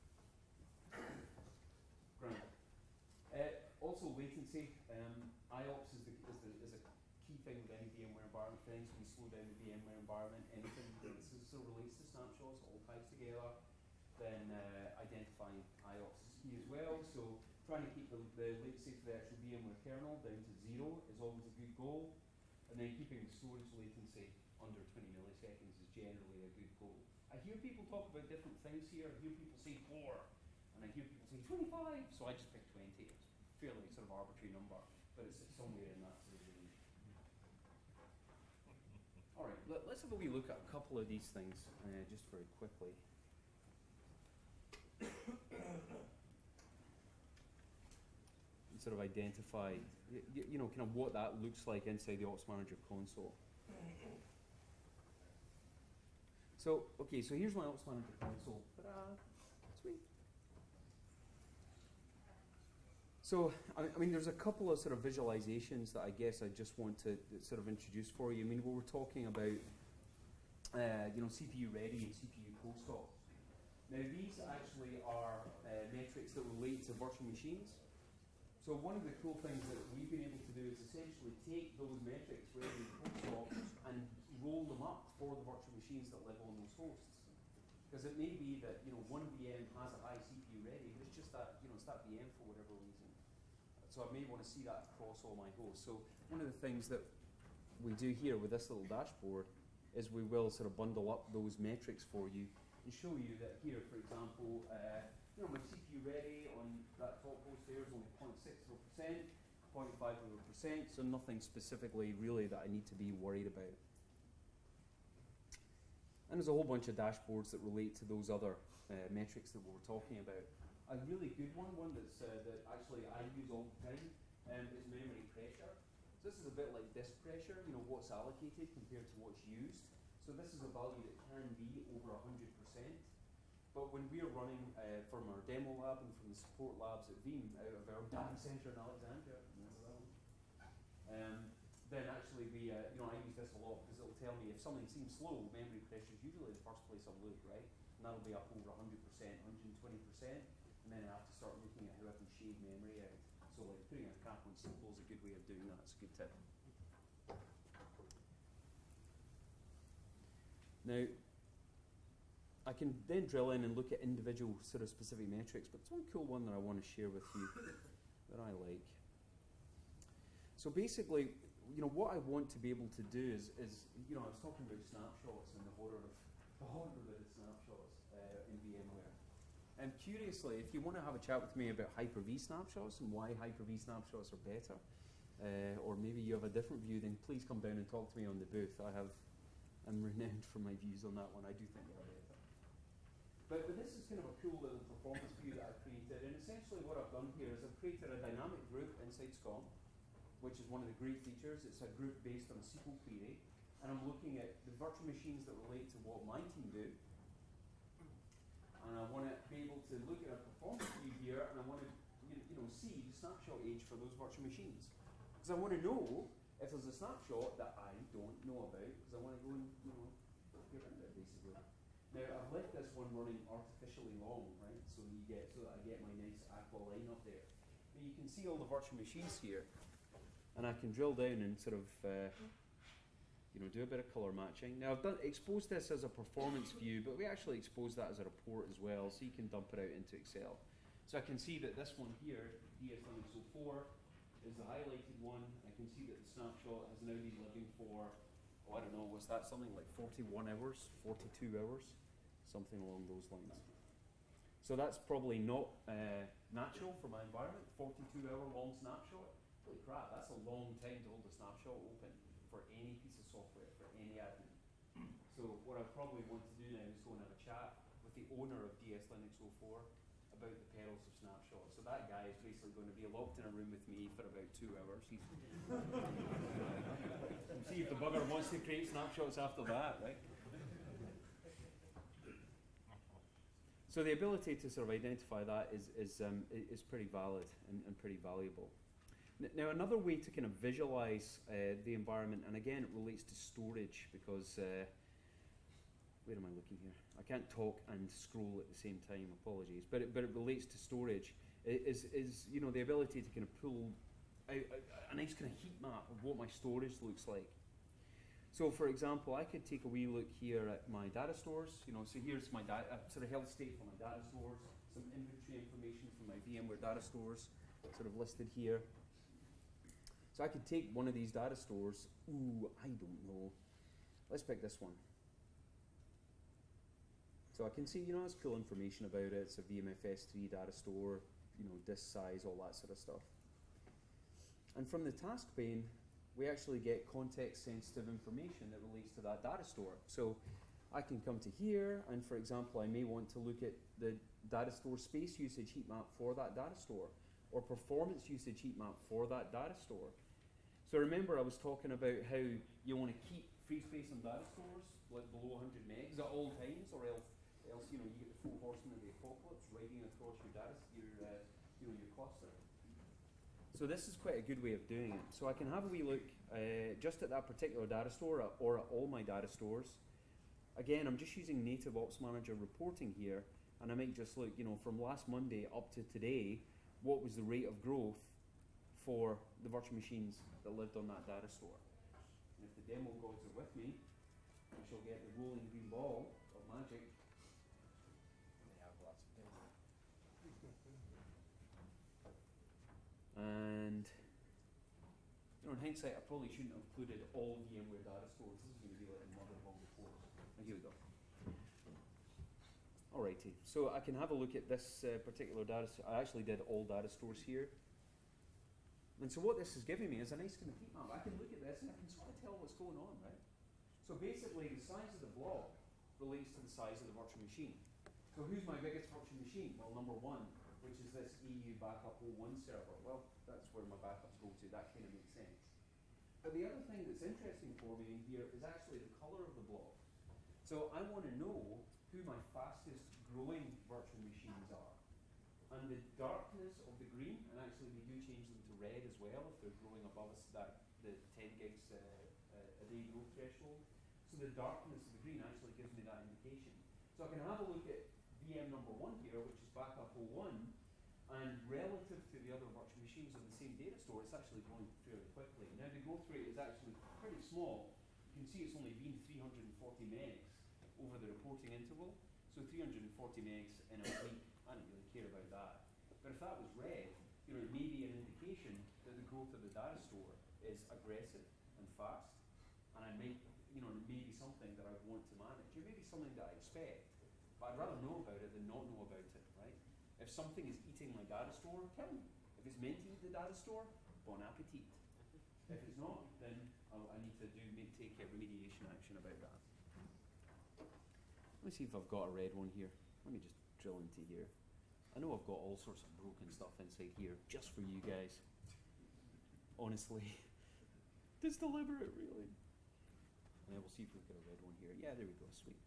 Speaker 1: Grand. Also latency. IOPS is a key thing with any VMware environment. Things can slow down the VMware environment. Anything that sort of relates to snapshots all ties together. Then identifying IOPS is key as well. So trying to keep the latency for the actual VMware kernel down to 0 is always a good goal. And then keeping the storage latency under 20 milliseconds is generally a good goal. I hear people talk about different things here. I hear people say 4, and I hear people say 25. So I just picked 20. It's a fairly sort of arbitrary number, but it's somewhere in that sort of range. All right, let's have a wee look at a couple of these things just very quickly. Sort of identify, you know, kind of what that looks like inside the Ops Manager console. So, okay, so here's my Ops Manager console. Sweet. So, I mean, there's a couple of sort of visualizations that I guess I just want to sort of introduce for you. I mean, we were talking about CPU ready and CPU post-op. Now these actually are metrics that relate to virtual machines. So one of the cool things that we've been able to do is essentially take those metrics ready and post-op and roll them up for the virtual machines that live on those hosts. Because it may be that one VM has a high CPU ready, but it's just that it's that VM for whatever reason. So I may want to see that across all my hosts. So one of the things that we do here with this little dashboard is we will sort of bundle up those metrics for you and show you that here, for example, my CPU ready on that top host there is only 0.60%, 0.50%, so nothing specifically really that I need to be worried about. And there's a whole bunch of dashboards that relate to those other metrics that we were talking about. A really good one that's, that actually I use all the time is memory pressure. So this is a bit like disk pressure, what's allocated compared to what's used. So this is a value that can be over 100%. But when we're running from our demo lab and from the support labs at Veeam out of our data center in Alexandria, then actually we, I use this a lot because it'll tell me if something seems slow, memory pressure is usually the first place I'll look, right? And that'll be up over 100%, 120%, and then I have to start looking at how I can shade memory out. So like putting a cap on SQL is a good way of doing that. It's a good tip. Now, I can then drill in and look at individual sort of specific metrics, but there's one cool one that I want to share with you that I like. So basically, what I want to be able to do is I was talking about snapshots and the horror of the snapshots in VMware. And curiously, if you want to have a chat with me about Hyper-V snapshots and why Hyper-V snapshots are better, or maybe you have a different view, then please come down and talk to me on the booth. I'm renowned for my views on that one. I do think they're better. But this is kind of a cool little performance view that I've created. And essentially what I've done here is I've created a dynamic group inside SCOM, which is one of the great features. It's a group based on a SQL query. And I'm looking at the virtual machines that relate to what my team do. And I want to be able to look at a performance view here, and I want to see the snapshot age for those virtual machines. Because I want to know if there's a snapshot that I don't know about, because I want to go and get rid of it, basically. Now, I've left this one running artificially long, right? So that I get my nice aqua line up there. But you can see all the virtual machines here, and I can drill down and sort of do a bit of color matching. Now, I've exposed this as a performance view, but we actually expose that as a report as well, so you can dump it out into Excel. So I can see that this one here, DS904, is the highlighted one. I can see that the snapshot has now been living for, I don't know, was that something like 41 hours, 42 hours, something along those lines. So that's probably not natural for my environment, 42-hour long snapshot. Holy crap, that's a long time to hold a snapshot open for any piece of software, for any admin. So what I probably want to do now is go and have a chat with the owner of DS Linux 04 about the perils of snapshots. So that guy is basically going to be locked in a room with me for about 2 hours. See if the bugger wants to create snapshots after that, right? So the ability to sort of identify that is pretty valid and pretty valuable. Now, another way to kind of visualize the environment, and again, it relates to storage because, where am I looking here? I can't talk and scroll at the same time, apologies, but it relates to storage, is the ability to kind of pull out a nice kind of heat map of what my storage looks like. So for example, I could take a wee look here at my data stores, so here's my sort of health state for my data stores, some inventory information from my VMware data stores, sort of listed here. So I could take one of these data stores, I don't know, let's pick this one. So I can see, it's cool information about it, it's a VMFS3 data store, disk size, all that sort of stuff. And from the task pane, we actually get context-sensitive information that relates to that data store. So I can come to here, and for example, I may want to look at the data store space usage heat map for that data store, or performance usage heat map for that data store. So remember, I was talking about how you want to keep free space on data stores like below 100 megs at all times, or else you get the full horsemen of the apocalypse riding across your your cluster. So this is quite a good way of doing it. So I can have a wee look just at that particular data store or at all my data stores. again, I'm just using native Ops Manager reporting here, and I might just look, you know, from last Monday up to today, what was the rate of growth for the virtual machines that lived on that data store. And if the demo gods are with me, we shall get the rolling green ball of magic.
Speaker 4: They have lots of data.
Speaker 1: And you know, in hindsight, I probably shouldn't have included all VMware data stores. This is going to be like a mother of all reports. And here we go. Alrighty, so I can have a look at this particular data. I actually did all data stores here. And so what this is giving me is a nice kind of heat map. I can look at this and I can sort of tell what's going on, right? So basically, the size of the blob relates to the size of the virtual machine. So who's my biggest virtual machine? Well, number one, which is this EU backup 01 server. Well, that's where my backups go to. That kind of makes sense. But the other thing that's interesting for me in here is actually the color of the blob. So I want to know who my fastest growing virtual machines are. And the darkness of the green, and actually we do change them to red as well if they're growing above us, the 10 gigs a day growth threshold. So the darkness of the green actually gives me that indication. So I can have a look at VM number one here, which is backup 01, and relative to the other virtual machines on the same data store, it's actually growing fairly quickly. Now the growth rate is actually pretty small. You can see it's only been 340 megs over the reporting interval. So 340 megs in a week, I don't really care about that. But if that was red, you know, it may be an indication that the growth of the data store is aggressive and fast, and I may, you know, it may be something that I want to manage. It may be something that I expect, but I'd rather know about it than not know about it, right? If something is eating my data store, tell me. If it's meant to eat the data store, bon appetit. If it's not, then I need to take a remediation action about that. Let me see if I've got a red one here. Let me just drill into here. I know I've got all sorts of broken stuff inside here just for you guys. Honestly. Just deliberate, really. And then we'll see if we've got a red one here. Yeah, there we go, sweet.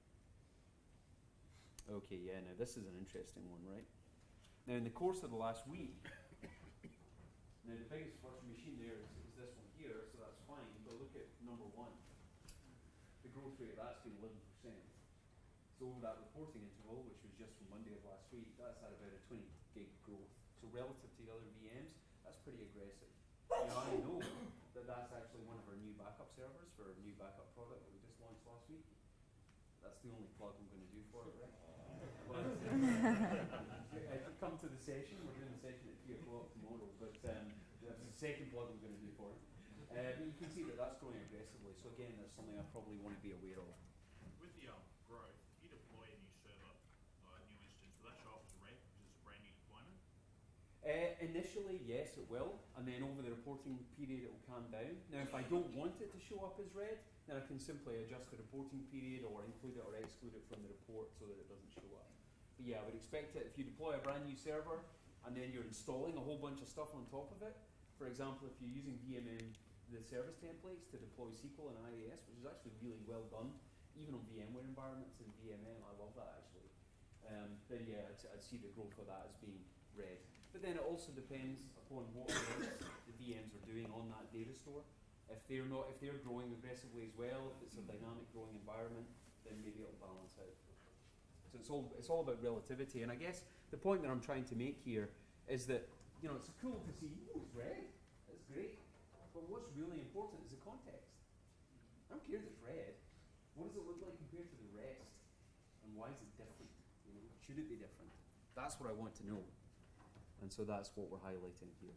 Speaker 1: Okay, yeah, now this is an interesting one, right? Now in the course of the last week, now the biggest virtual machine there is this one here, so that's fine, but look at number one. The growth rate of that's been 11%. So over that reporting interval, which was just from Monday of last week, that's at about a 20 gig growth. So relative to the other VMs, that's pretty aggressive. Now I know that that's actually one of our new backup servers for our new backup product that we just launched last week. That's the only plug I'm going to do for it, right? But if you come to the session, we're doing the session at 3 o'clock tomorrow, but that's the second plug I'm going to do for it. But you can see that that's growing aggressively, so again, that's something I probably want to be aware of.
Speaker 5: With the growth, if you deploy a new server, or a new instance, will that show up as red because it's a brand new deployment?
Speaker 1: Initially, yes, it will, and then over the reporting period, it will calm down. Now, if I don't want it to show up as red, then I can simply adjust the reporting period or include it or exclude it from the report so that it doesn't show up. But yeah, I would expect it if you deploy a brand new server and then you're installing a whole bunch of stuff on top of it. For example, if you're using VMM, the service templates to deploy SQL and IAS, which is actually really well done, even on VMware environments and VMM, I love that actually. Then yeah, I'd see the growth of that as being red. But then it also depends upon what the VMs are doing on that data store. If they're growing aggressively as well, if it's a dynamic growing environment, then maybe it'll balance out. So it's all about relativity. And I guess the point that I'm trying to make here is that, you know, it's cool to see, ooh, it's red, that's great. But what's really important is the context. I don't care if it's red. What does it look like compared to the rest? And why is it different? You know, should it be different? That's what I want to know. And so that's what we're highlighting here.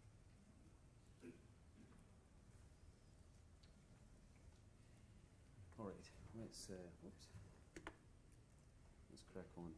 Speaker 1: All right, let's crack on.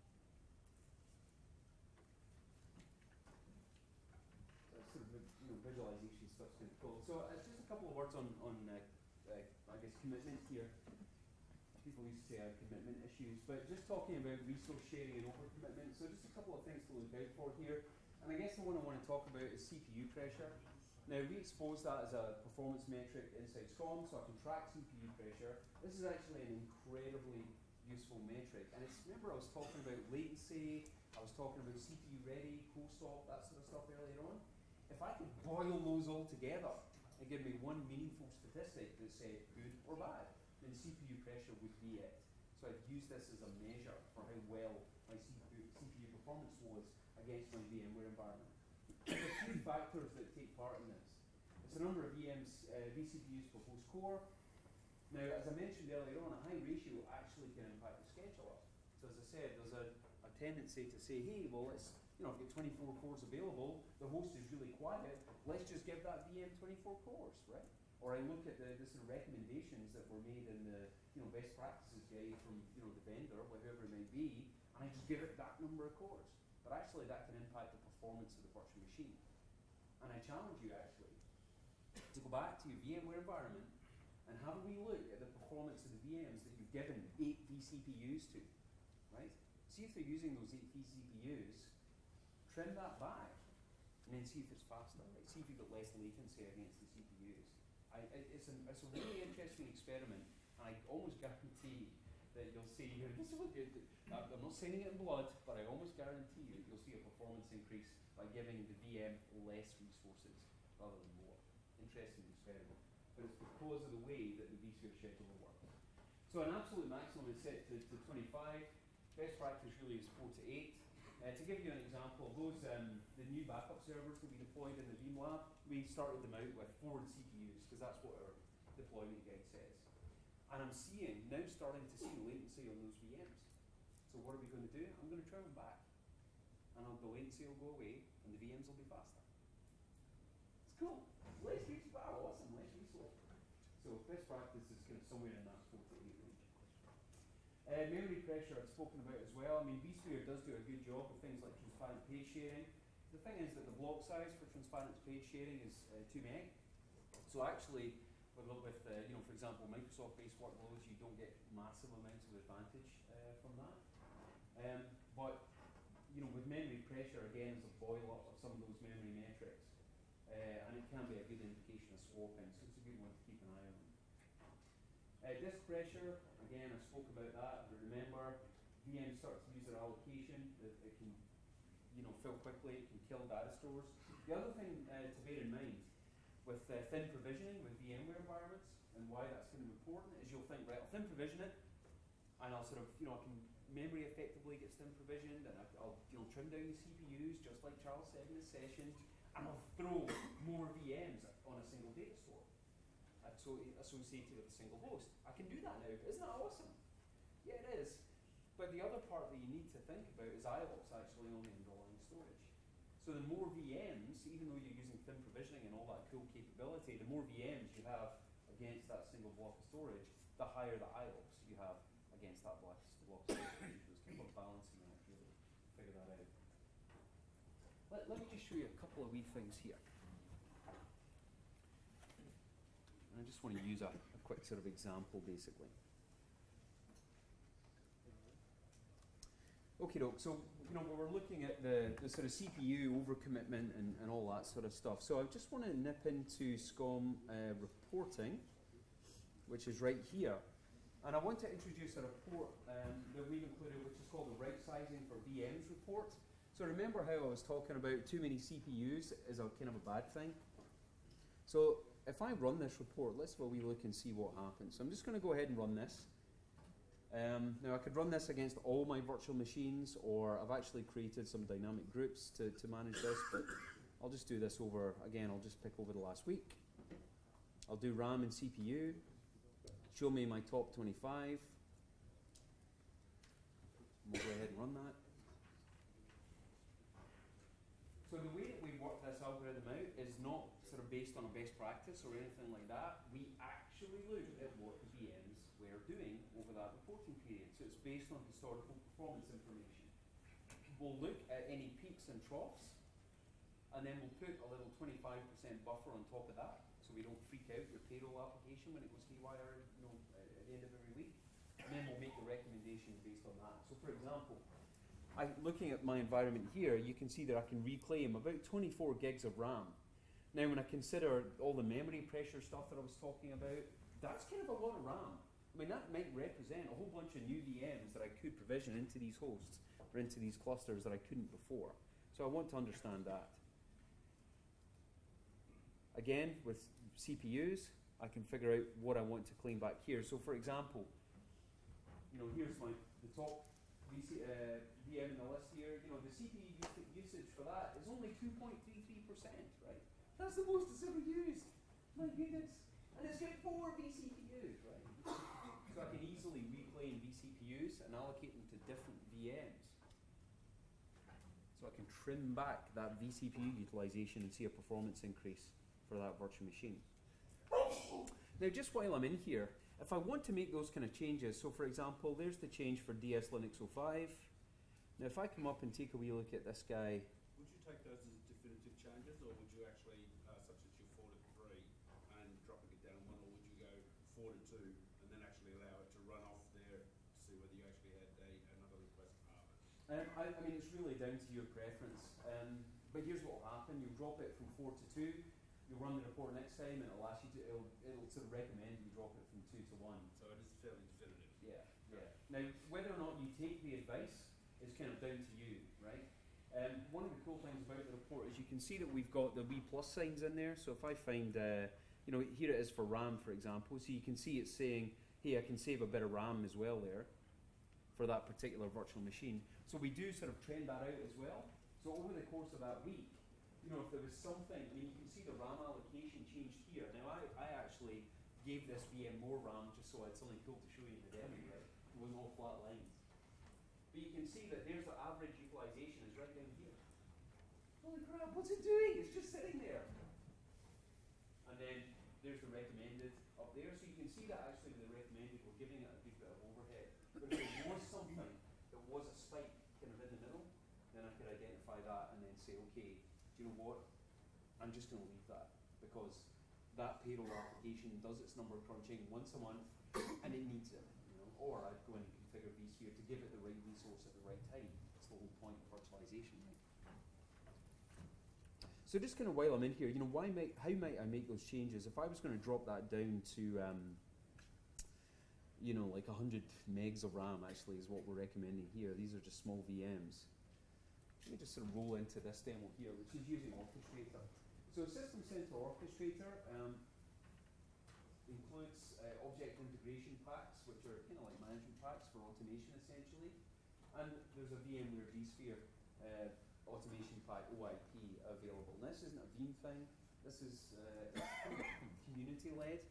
Speaker 1: That's sort of, you know, visualization stuff's kind of cool. So just a couple of words on I guess commitment here. People used to say I have commitment issues, but just talking about resource sharing and overcommitment. So just a couple of things to look out for here. And I guess the one I want to talk about is CPU pressure. Now we expose that as a performance metric inside SCOM, so I can track CPU pressure. This is actually an incredibly useful metric. And it's, remember I was talking about latency, I was talking about CPU ready, post-op, that sort of stuff earlier on. If I could boil those all together and give me one meaningful statistic that said good or bad. then CPU pressure would be it. So I'd use this as a measure for how well my CPU performance was against my VMware environment. There are three factors that take part in this. It's the number of vCPUs per host core. Now, as I mentioned earlier on, a high ratio actually can impact the scheduler. So as I said, there's a tendency to say, hey, well, let's, I've got 24 cores available, the host is really quiet, let's just give that VM 24 cores, right? Or I look at the sort of recommendations that were made in the best practices guide from the vendor, whoever it may be, and I just give it that number of cores. But actually that can impact the performance of the virtual machine. And I challenge you actually to go back to your VMware environment and have a wee look at the performance of the VMs that you've given 8 vCPUs to, right? See if they're using those 8 vCPUs, trim that back, and then see if it's faster, right? See if you've got less latency against the CPUs. It's a really interesting experiment, and I almost guarantee that you'll see, this is what I'm not saying it in blood, but I almost guarantee you you'll see a performance increase by giving the VM less resources rather than more. Interesting experiment. But it's because of the way that the vSphere scheduler works. So an absolute maximum is set to 25. Best practice really is 4 to 8. To give you an example, those the new backup servers that we deployed in the VMlab, we started them out with 4 CPUs because that's what our deployment guide says. And I'm now starting to see latency on those VMs. So what are we going to do? I'm going to trim them back. And the latency will go away and the VMs will be faster. It's cool. Less resources. Wow, awesome. Less resources. So best practice is kind of somewhere in that 4 to 8 range. Memory pressure I've spoken about as well. I mean, vSphere does do a good job with things like transparent page sharing. The thing is that the block size for transparent page sharing is 2 meg. So actually, with for example, Microsoft-based workloads, you don't get massive amounts of advantage from that. But with memory pressure, again, is a boil up of some of those memory metrics, and it can be a good indication of swapping. So it's a good one to keep an eye on. Disk pressure, again, I spoke about that. But remember, VM starts to use their allocation. It can, fill quickly. It can kill data stores. The other thing to bear in mind with thin provisioning with VMware environments, and why that's kind of important, is you'll think, right, I'll thin provision it, and I'll sort of, I can memory effectively gets thin provisioned, and I'll trim down the CPUs, just like Charles said in his session, and I'll throw more VMs on a single data store, associated with a single host. I can do that now. Isn't that awesome? Yeah, it is. But the other part that you need to think about is ILOPS actually on the underlying storage. So the more VMs, even though you're using thin provisioning and all that cool capability, the more VMs you have against that single block of storage, the higher the ILOPS you have against that block of storage. There's kind of a balancing act, really. Figure that out. Let me just show you a couple of wee things here. And I just want to use a quick sort of example, basically. Okay, so we're looking at the sort of CPU overcommitment and all that sort of stuff. So I just want to nip into SCOM reporting, which is right here. And I want to introduce a report that we've included, which is called the Right Sizing for VMs report. So remember how I was talking about too many CPUs is a kind of a bad thing? So if I run this report, let's have a wee look and see what happens. So I'm just going to go ahead and run this. Now I could run this against all my virtual machines, or I've actually created some dynamic groups to manage this, but I'll just do this over, again, I'll just pick over the last week. I'll do RAM and CPU, show me my top 25. We'll go ahead and run that. So the way that we work this algorithm out is not sort of based on a best practice or anything like that. We actually look at what the VMs were doing over that reporting period. So it's based on historical performance information. We'll look at any peaks and troughs, and then we'll put a little 25% buffer on top of that, so we don't freak out your payroll application when it goes haywire, at the end of every week. And then we'll make the recommendation based on that. So for example, looking at my environment here, you can see that I can reclaim about 24 gigs of RAM. Now when I consider all the memory pressure stuff that I was talking about, that's kind of a lot of RAM. I mean, that might represent a whole bunch of new VMs that I could provision into these hosts or into these clusters that I couldn't before. So I want to understand that. Again, with CPUs, I can figure out what I want to claim back here. So for example, here's the top VM in the list here. The CPU usage for that is only 2.33%, right? That's the most it's ever used. My goodness. And it's got 4 vCPUs, right? So I can easily reclaim vCPUs and allocate them to different VMs. So I can trim back that vCPU utilization and see a performance increase for that virtual machine. Now, just while I'm in here, if I want to make those kind of changes, so for example, there's the change for DS Linux 05. Now, if I come up and take a wee look at this guy.
Speaker 6: Would you take those as definitive changes, or would you actually substitute 4 to 3 and dropping it down 1, or would you go 4 to 2 and then actually allow it to run off there to see whether you actually had another request part?
Speaker 1: I mean, it's really down to your preference. But here's what will happen. You'll drop it from 4 to 2. You'll run the report next time, and it'll ask you to. It'll sort of recommend you drop it from 2 to 1.
Speaker 6: So it is fairly definitive.
Speaker 1: Yeah, yeah. Now, whether or not you take the advice is kind of down to you, right? One of the cool things about the report is you can see that we've got the wee plus signs in there. So if I find, here it is for RAM, for example. So you can see it's saying, hey, I can save a bit of RAM as well there for that particular virtual machine. So we do sort of trend that out as well. So over the course of that week, if there was something, I mean, you can see the RAM allocation changed here. Now, I actually gave this VM more RAM just so I had something cool to show you in the demo, right? It wasn't all flat lines. But you can see that there's the average utilization is right down here. Holy crap, what's it doing? It's just sitting there. And then there's the recommended up there. So you can see that actually with the recommended, we're giving it a good bit of overhead. But if there was something that was a spike kind of in the middle, then I could identify that and then say, okay, do you know what? I'm just going to leave that because that payroll application does its number crunching once a month and it needs it. Or I'd go in and configure vSphere to give it the right resource at the right time. That's the whole point of virtualization, right? So just kind of while I'm in here, how might I make those changes? If I was going to drop that down to, like 100 megs of RAM actually is what we're recommending here. These are just small VMs. Let me just sort of roll into this demo here, which is using Orchestrator. So System Center Orchestrator includes object integration packs, which are kind of like management packs for automation essentially. And there's a VMware vSphere automation pack OIP available. And this isn't a Veeam thing. This is community-led.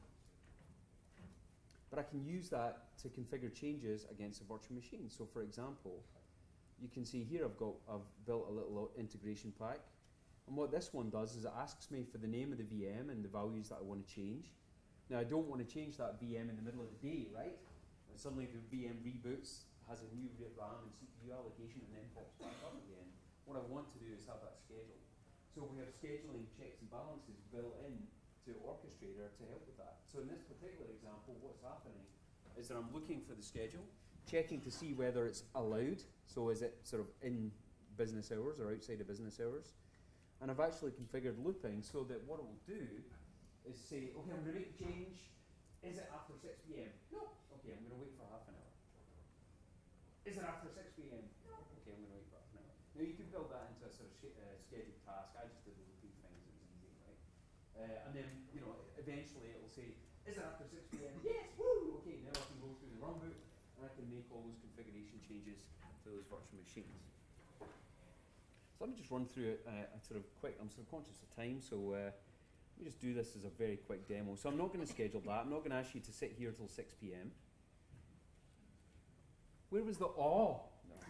Speaker 1: But I can use that to configure changes against a virtual machine. So for example, you can see here I've built a little integration pack. And what this one does is it asks me for the name of the VM and the values that I want to change. Now I don't want to change that VM in the middle of the day, right? And suddenly the VM reboots, has a new RAM and CPU allocation and then pops back up again. What I want to do is have that scheduled. So we have scheduling checks and balances built in to Orchestrator to help with that. So in this particular example, what's happening is that I'm looking for the schedule, checking to see whether it's allowed. So is it sort of in business hours or outside of business hours? And I've actually configured looping so that what it will do is say, okay, I'm going to make a change. Is it after 6 p.m.? No. Okay, I'm going to wait for half an hour. Is it after 6 p.m.? No. Okay, I'm going to wait for half an hour. Now you can build that into a sort of scheduled task. I just did the looping things. It was easy, right? And then, eventually it will say, is it after 6 p.m.? Yes. Woo. Okay, now I can go through the runbook and I can make all those configuration changes to those virtual machines. So let me just run through it I'm sort of conscious of time, so let me just do this as a very quick demo. So I'm not going to schedule that. I'm not going to ask you to sit here till 6 p.m. Where was the No.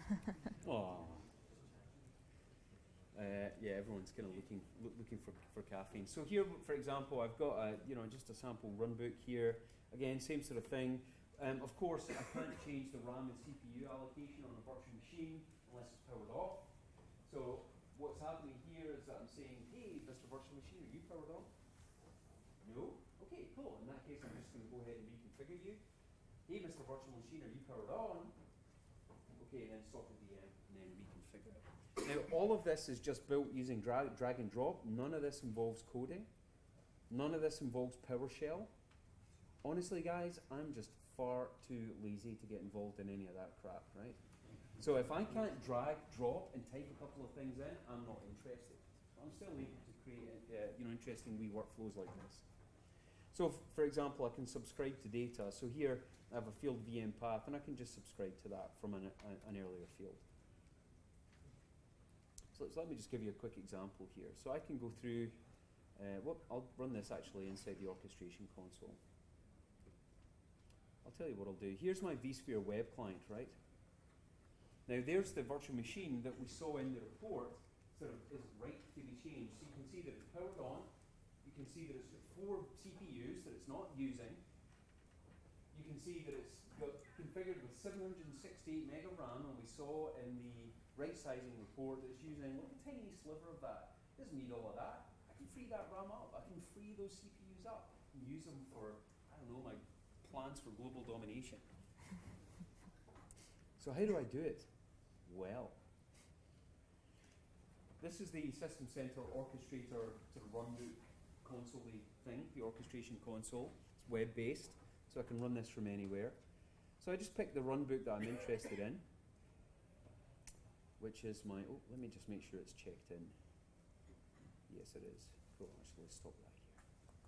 Speaker 1: Yeah, everyone's kind of looking for caffeine. So here, for example, I've got just a sample runbook here. Again, same sort of thing. Of course, I can't change the RAM and CPU allocation on a virtual machine unless it's powered off. So what's happening here is that I'm saying, hey, Mr. Virtual Machine, are you powered on? No? Okay, cool. In that case, I'm just going to go ahead and reconfigure you. Hey, Mr. Virtual Machine, are you powered on? Okay, then stop the VM and then reconfigure it. Now, all of this is just built using drag and drop. None of this involves coding. None of this involves PowerShell. Honestly, guys, I'm just far too lazy to get involved in any of that crap, right? So if I can't drag, drop, and type a couple of things in, I'm not interested. I'm still able to create interesting wee workflows like this. So for example, I can subscribe to data. So here I have a field VM path, and I can just subscribe to that from an earlier field. So let me just give you a quick example here. So I can go through, I'll run this actually inside the orchestration console. I'll tell you what I'll do. Here's my vSphere web client, right? Now there's the virtual machine that we saw in the report, sort of is right to be changed. So you can see that it's powered on. You can see that it's got 4 CPUs that it's not using. You can see that it's got configured with 768 meg of RAM, and we saw in the right sizing report that it's using a little tiny sliver of that. Doesn't need all of that. I can free that RAM up. I can free those CPUs up and use them for, I don't know, my plans for global domination. So how do I do it? Well, this is the System Center Orchestrator sort of runbook console-y thing, the orchestration console. It's web-based, so I can run this from anywhere. So I just pick the runbook that I'm interested in, which is my, oh, let me just make sure it's checked in. Yes, it is. Cool, actually, let's stop that here.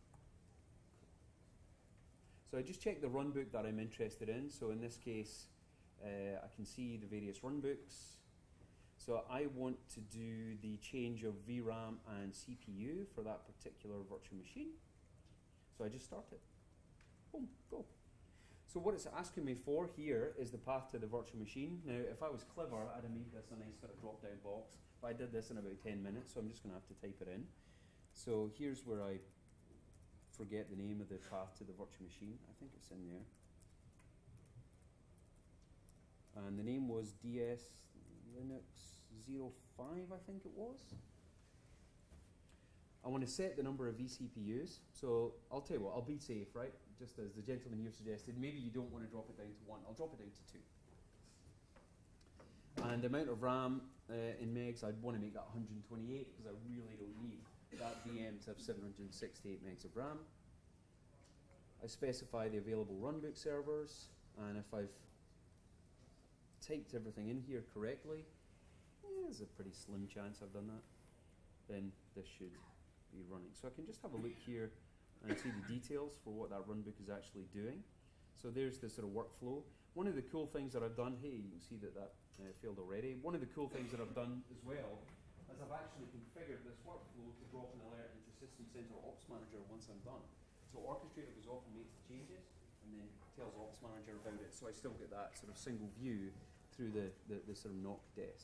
Speaker 1: Cool. So I just check the runbook that I'm interested in. So in this case, I can see the various runbooks. So I want to do the change of VRAM and CPU for that particular virtual machine. So I just start it. Boom, go. So what it's asking me for here is the path to the virtual machine. Now, if I was clever, I'd have made this a nice sort of drop-down box. But I did this in about 10 minutes, so I'm just going to have to type it in. So here's where I forget the name of the path to the virtual machine. I think it's in there. And the name was DS Linux 05, I think it was. I want to set the number of vCPUs. So I'll tell you what, I'll be safe, right? Just as the gentleman here suggested, maybe you don't want to drop it down to 1. I'll drop it down to 2. And the amount of RAM in megs, I'd want to make that 128 because I really don't need that VM to have 768 megs of RAM. I specify the available runbook servers, and if I've typed everything in here correctly, there's a pretty slim chance I've done that, then this should be running. So I can just have a look here and see the details for what that runbook is actually doing. So there's the sort of workflow. One of the cool things that I've done, hey, you can see that failed already. One of the cool things that I've done as well is I've actually configured this workflow to drop an alert into System Center Ops Manager once I'm done. So Orchestrator goes off and makes the changes and then tells Ops Manager about it. So I still get that sort of single view through the sort of knock desk.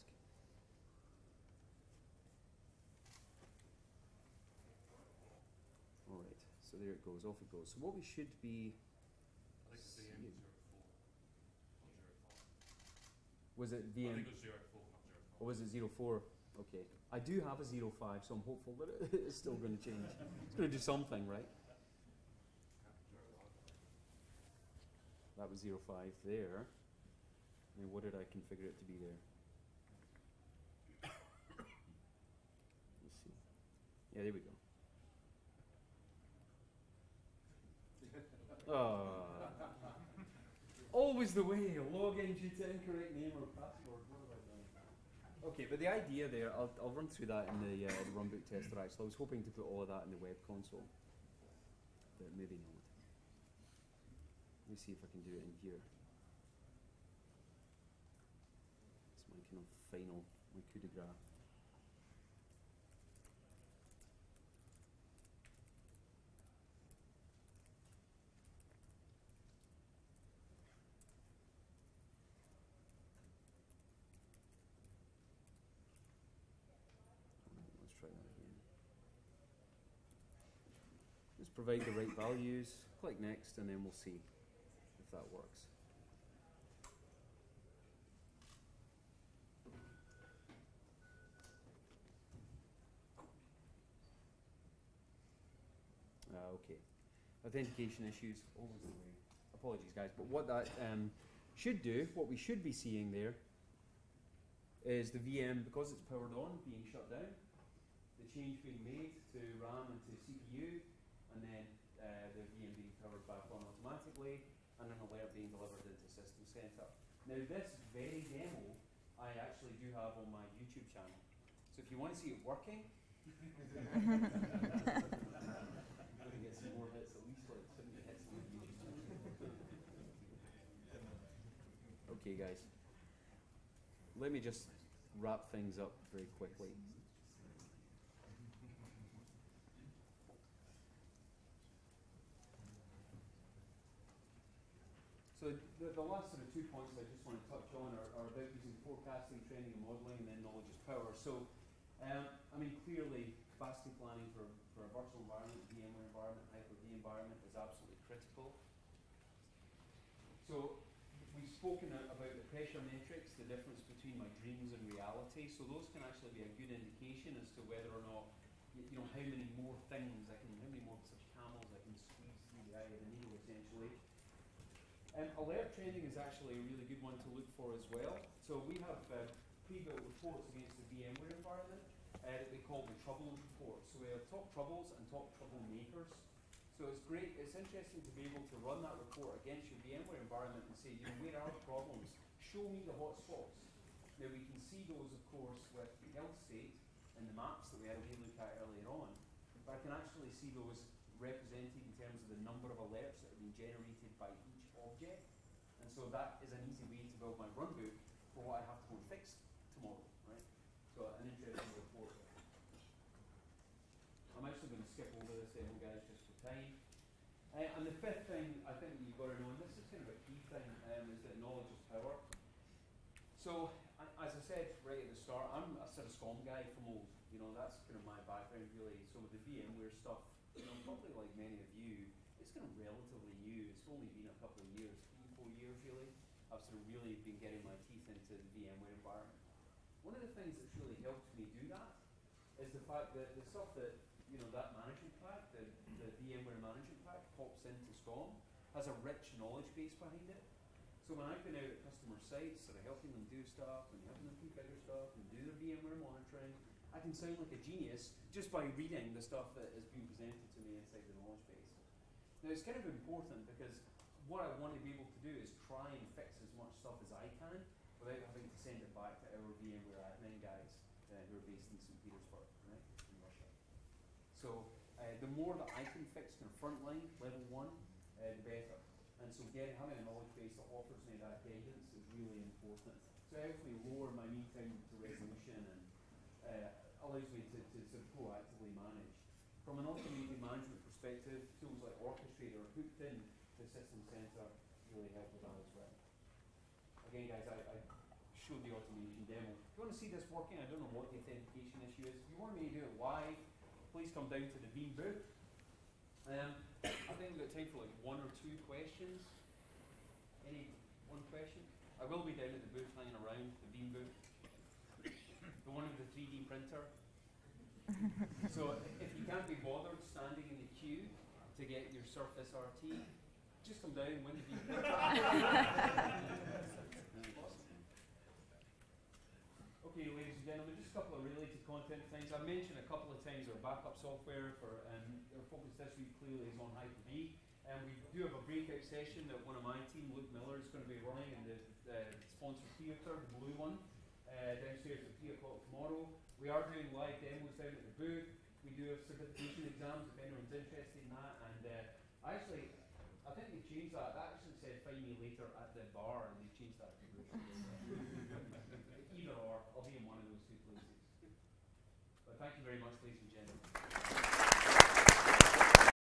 Speaker 1: All right, so there it goes, off it goes. So what we should be
Speaker 5: I think the VM
Speaker 1: was
Speaker 5: was 04, not 05.
Speaker 1: it VM?
Speaker 5: I think it was 04, not 05.
Speaker 1: Or was it 04? Okay. I do have a 05, so I'm hopeful that it's still going to change. It's going to do something, right? That was 05 there. I mean, what did I configure it to be there? Let's see. Yeah, there we go. Always the way. Log in due to incorrect name or password. What have I done? Okay, but the idea there, I'll run through that in the runbook tester actually. I was hoping to put all of that in the web console, but maybe not. Let me see if I can do it in here. It's my kind of final, my coup de grace. Let's try that again. Just provide the right values, click next, and then we'll see if that works. Okay. Authentication issues, always the way. Apologies guys, but what that should do, what we should be seeing there is the VM, because it's powered on, being shut down, the change being made to RAM and to CPU, and then the VM being powered back on automatically, and an alert being delivered into System Center. Now this very demo I actually do have on my YouTube channel. So if you want to see it working, I'm going to get some more hits at least like let me just wrap things up very quickly. So the last sort of 2 points I just want to touch on are about using forecasting, training and modelling, and then knowledge is power. So, I mean, clearly capacity planning for a virtual environment, VMware environment, Hyper-V environment is absolutely critical. So we've spoken about the pressure matrix, the difference between my dreams and reality. So those can actually be a good indication as to whether or not, you know, how many more things how many more such camels I can squeeze through the eye of the needle, essentially. Alert training is actually a really good one to look for as well. So we have pre-built reports against the VMware environment that we call the troubles reports. So we have top troubles and top trouble makers. So it's great, it's interesting to be able to run that report against your VMware environment and say, you know, where are the problems? Show me the hotspots. Now we can see those, of course, with the health state and the maps that we had a wee look at earlier on. But I can actually see those represented in terms of the number of alerts that are being generated by each object. And so that is an easy way to build my runbook for what I have to go and fix tomorrow, right? So an interesting report. I'm actually going to skip over this demo, guys, just for time. And the fifth thing I think you've got to know, and this is kind of a key thing, is that knowledge is power. So, as I said right at the start, I'm a sort of SCOM guy from old. You know, that's kind of my background, really. So with the VMware stuff, you know, probably like many of you, it's kind of relatively new. It's only been a couple of years, 3-4 years really. I've sort of really been getting my teeth into the VMware environment. One of the things that's really helped me do that is the fact that the stuff that, you know, that management pack, the VMware management pack pops into SCOM, has a rich knowledge base behind it. So when I've been out at customer sites, sort of helping them do stuff and helping them configure stuff and do their VMware monitoring, I can sound like a genius just by reading the stuff that is being presented to me inside the knowledge base. Now it's kind of important because what I want to be able to do is try and fix as much stuff as I can without having to send it back to our VMware admin guys who are based in St. Petersburg, right, in Russia. So the more that I can fix kind of frontline, level 1, the better. And so having a knowledge base that offers me that guidance is really important. So it helps me lower my mean time to resolution and allows me to sort of proactively manage. From an automated management perspective, tools like Orchestrator are hooked in to the System Center really help with that as well. Again, guys, I showed the automation demo. If you want to see this working, I don't know what the authentication issue is. If you want me to do it live, please come down to the Veeam booth. I think we've got time for like 1 or 2 questions. Any one question? I will be down at the booth hanging around, the Veeam booth. The one with the 3D printer. So if you can't be bothered standing in the queue to get your Surface RT, just come down and win the Veeam printer. Okay, ladies and gentlemen, just a couple of related content things. I mentioned a couple of times our backup software for our focus this week clearly is on Hyper-V. And we do have a breakout session that one of my team, Luke Miller, is going to be running in the sponsor theatre, the blue one, downstairs at 3 o'clock tomorrow. We are doing live demos down at the booth. We do have certification exams if anyone's interested in that. And I think they changed that. That actually said find me later at the bar, and they changed that to the booth. Either or, I'll be in one of those 2 places. But thank you very much, ladies and gentlemen.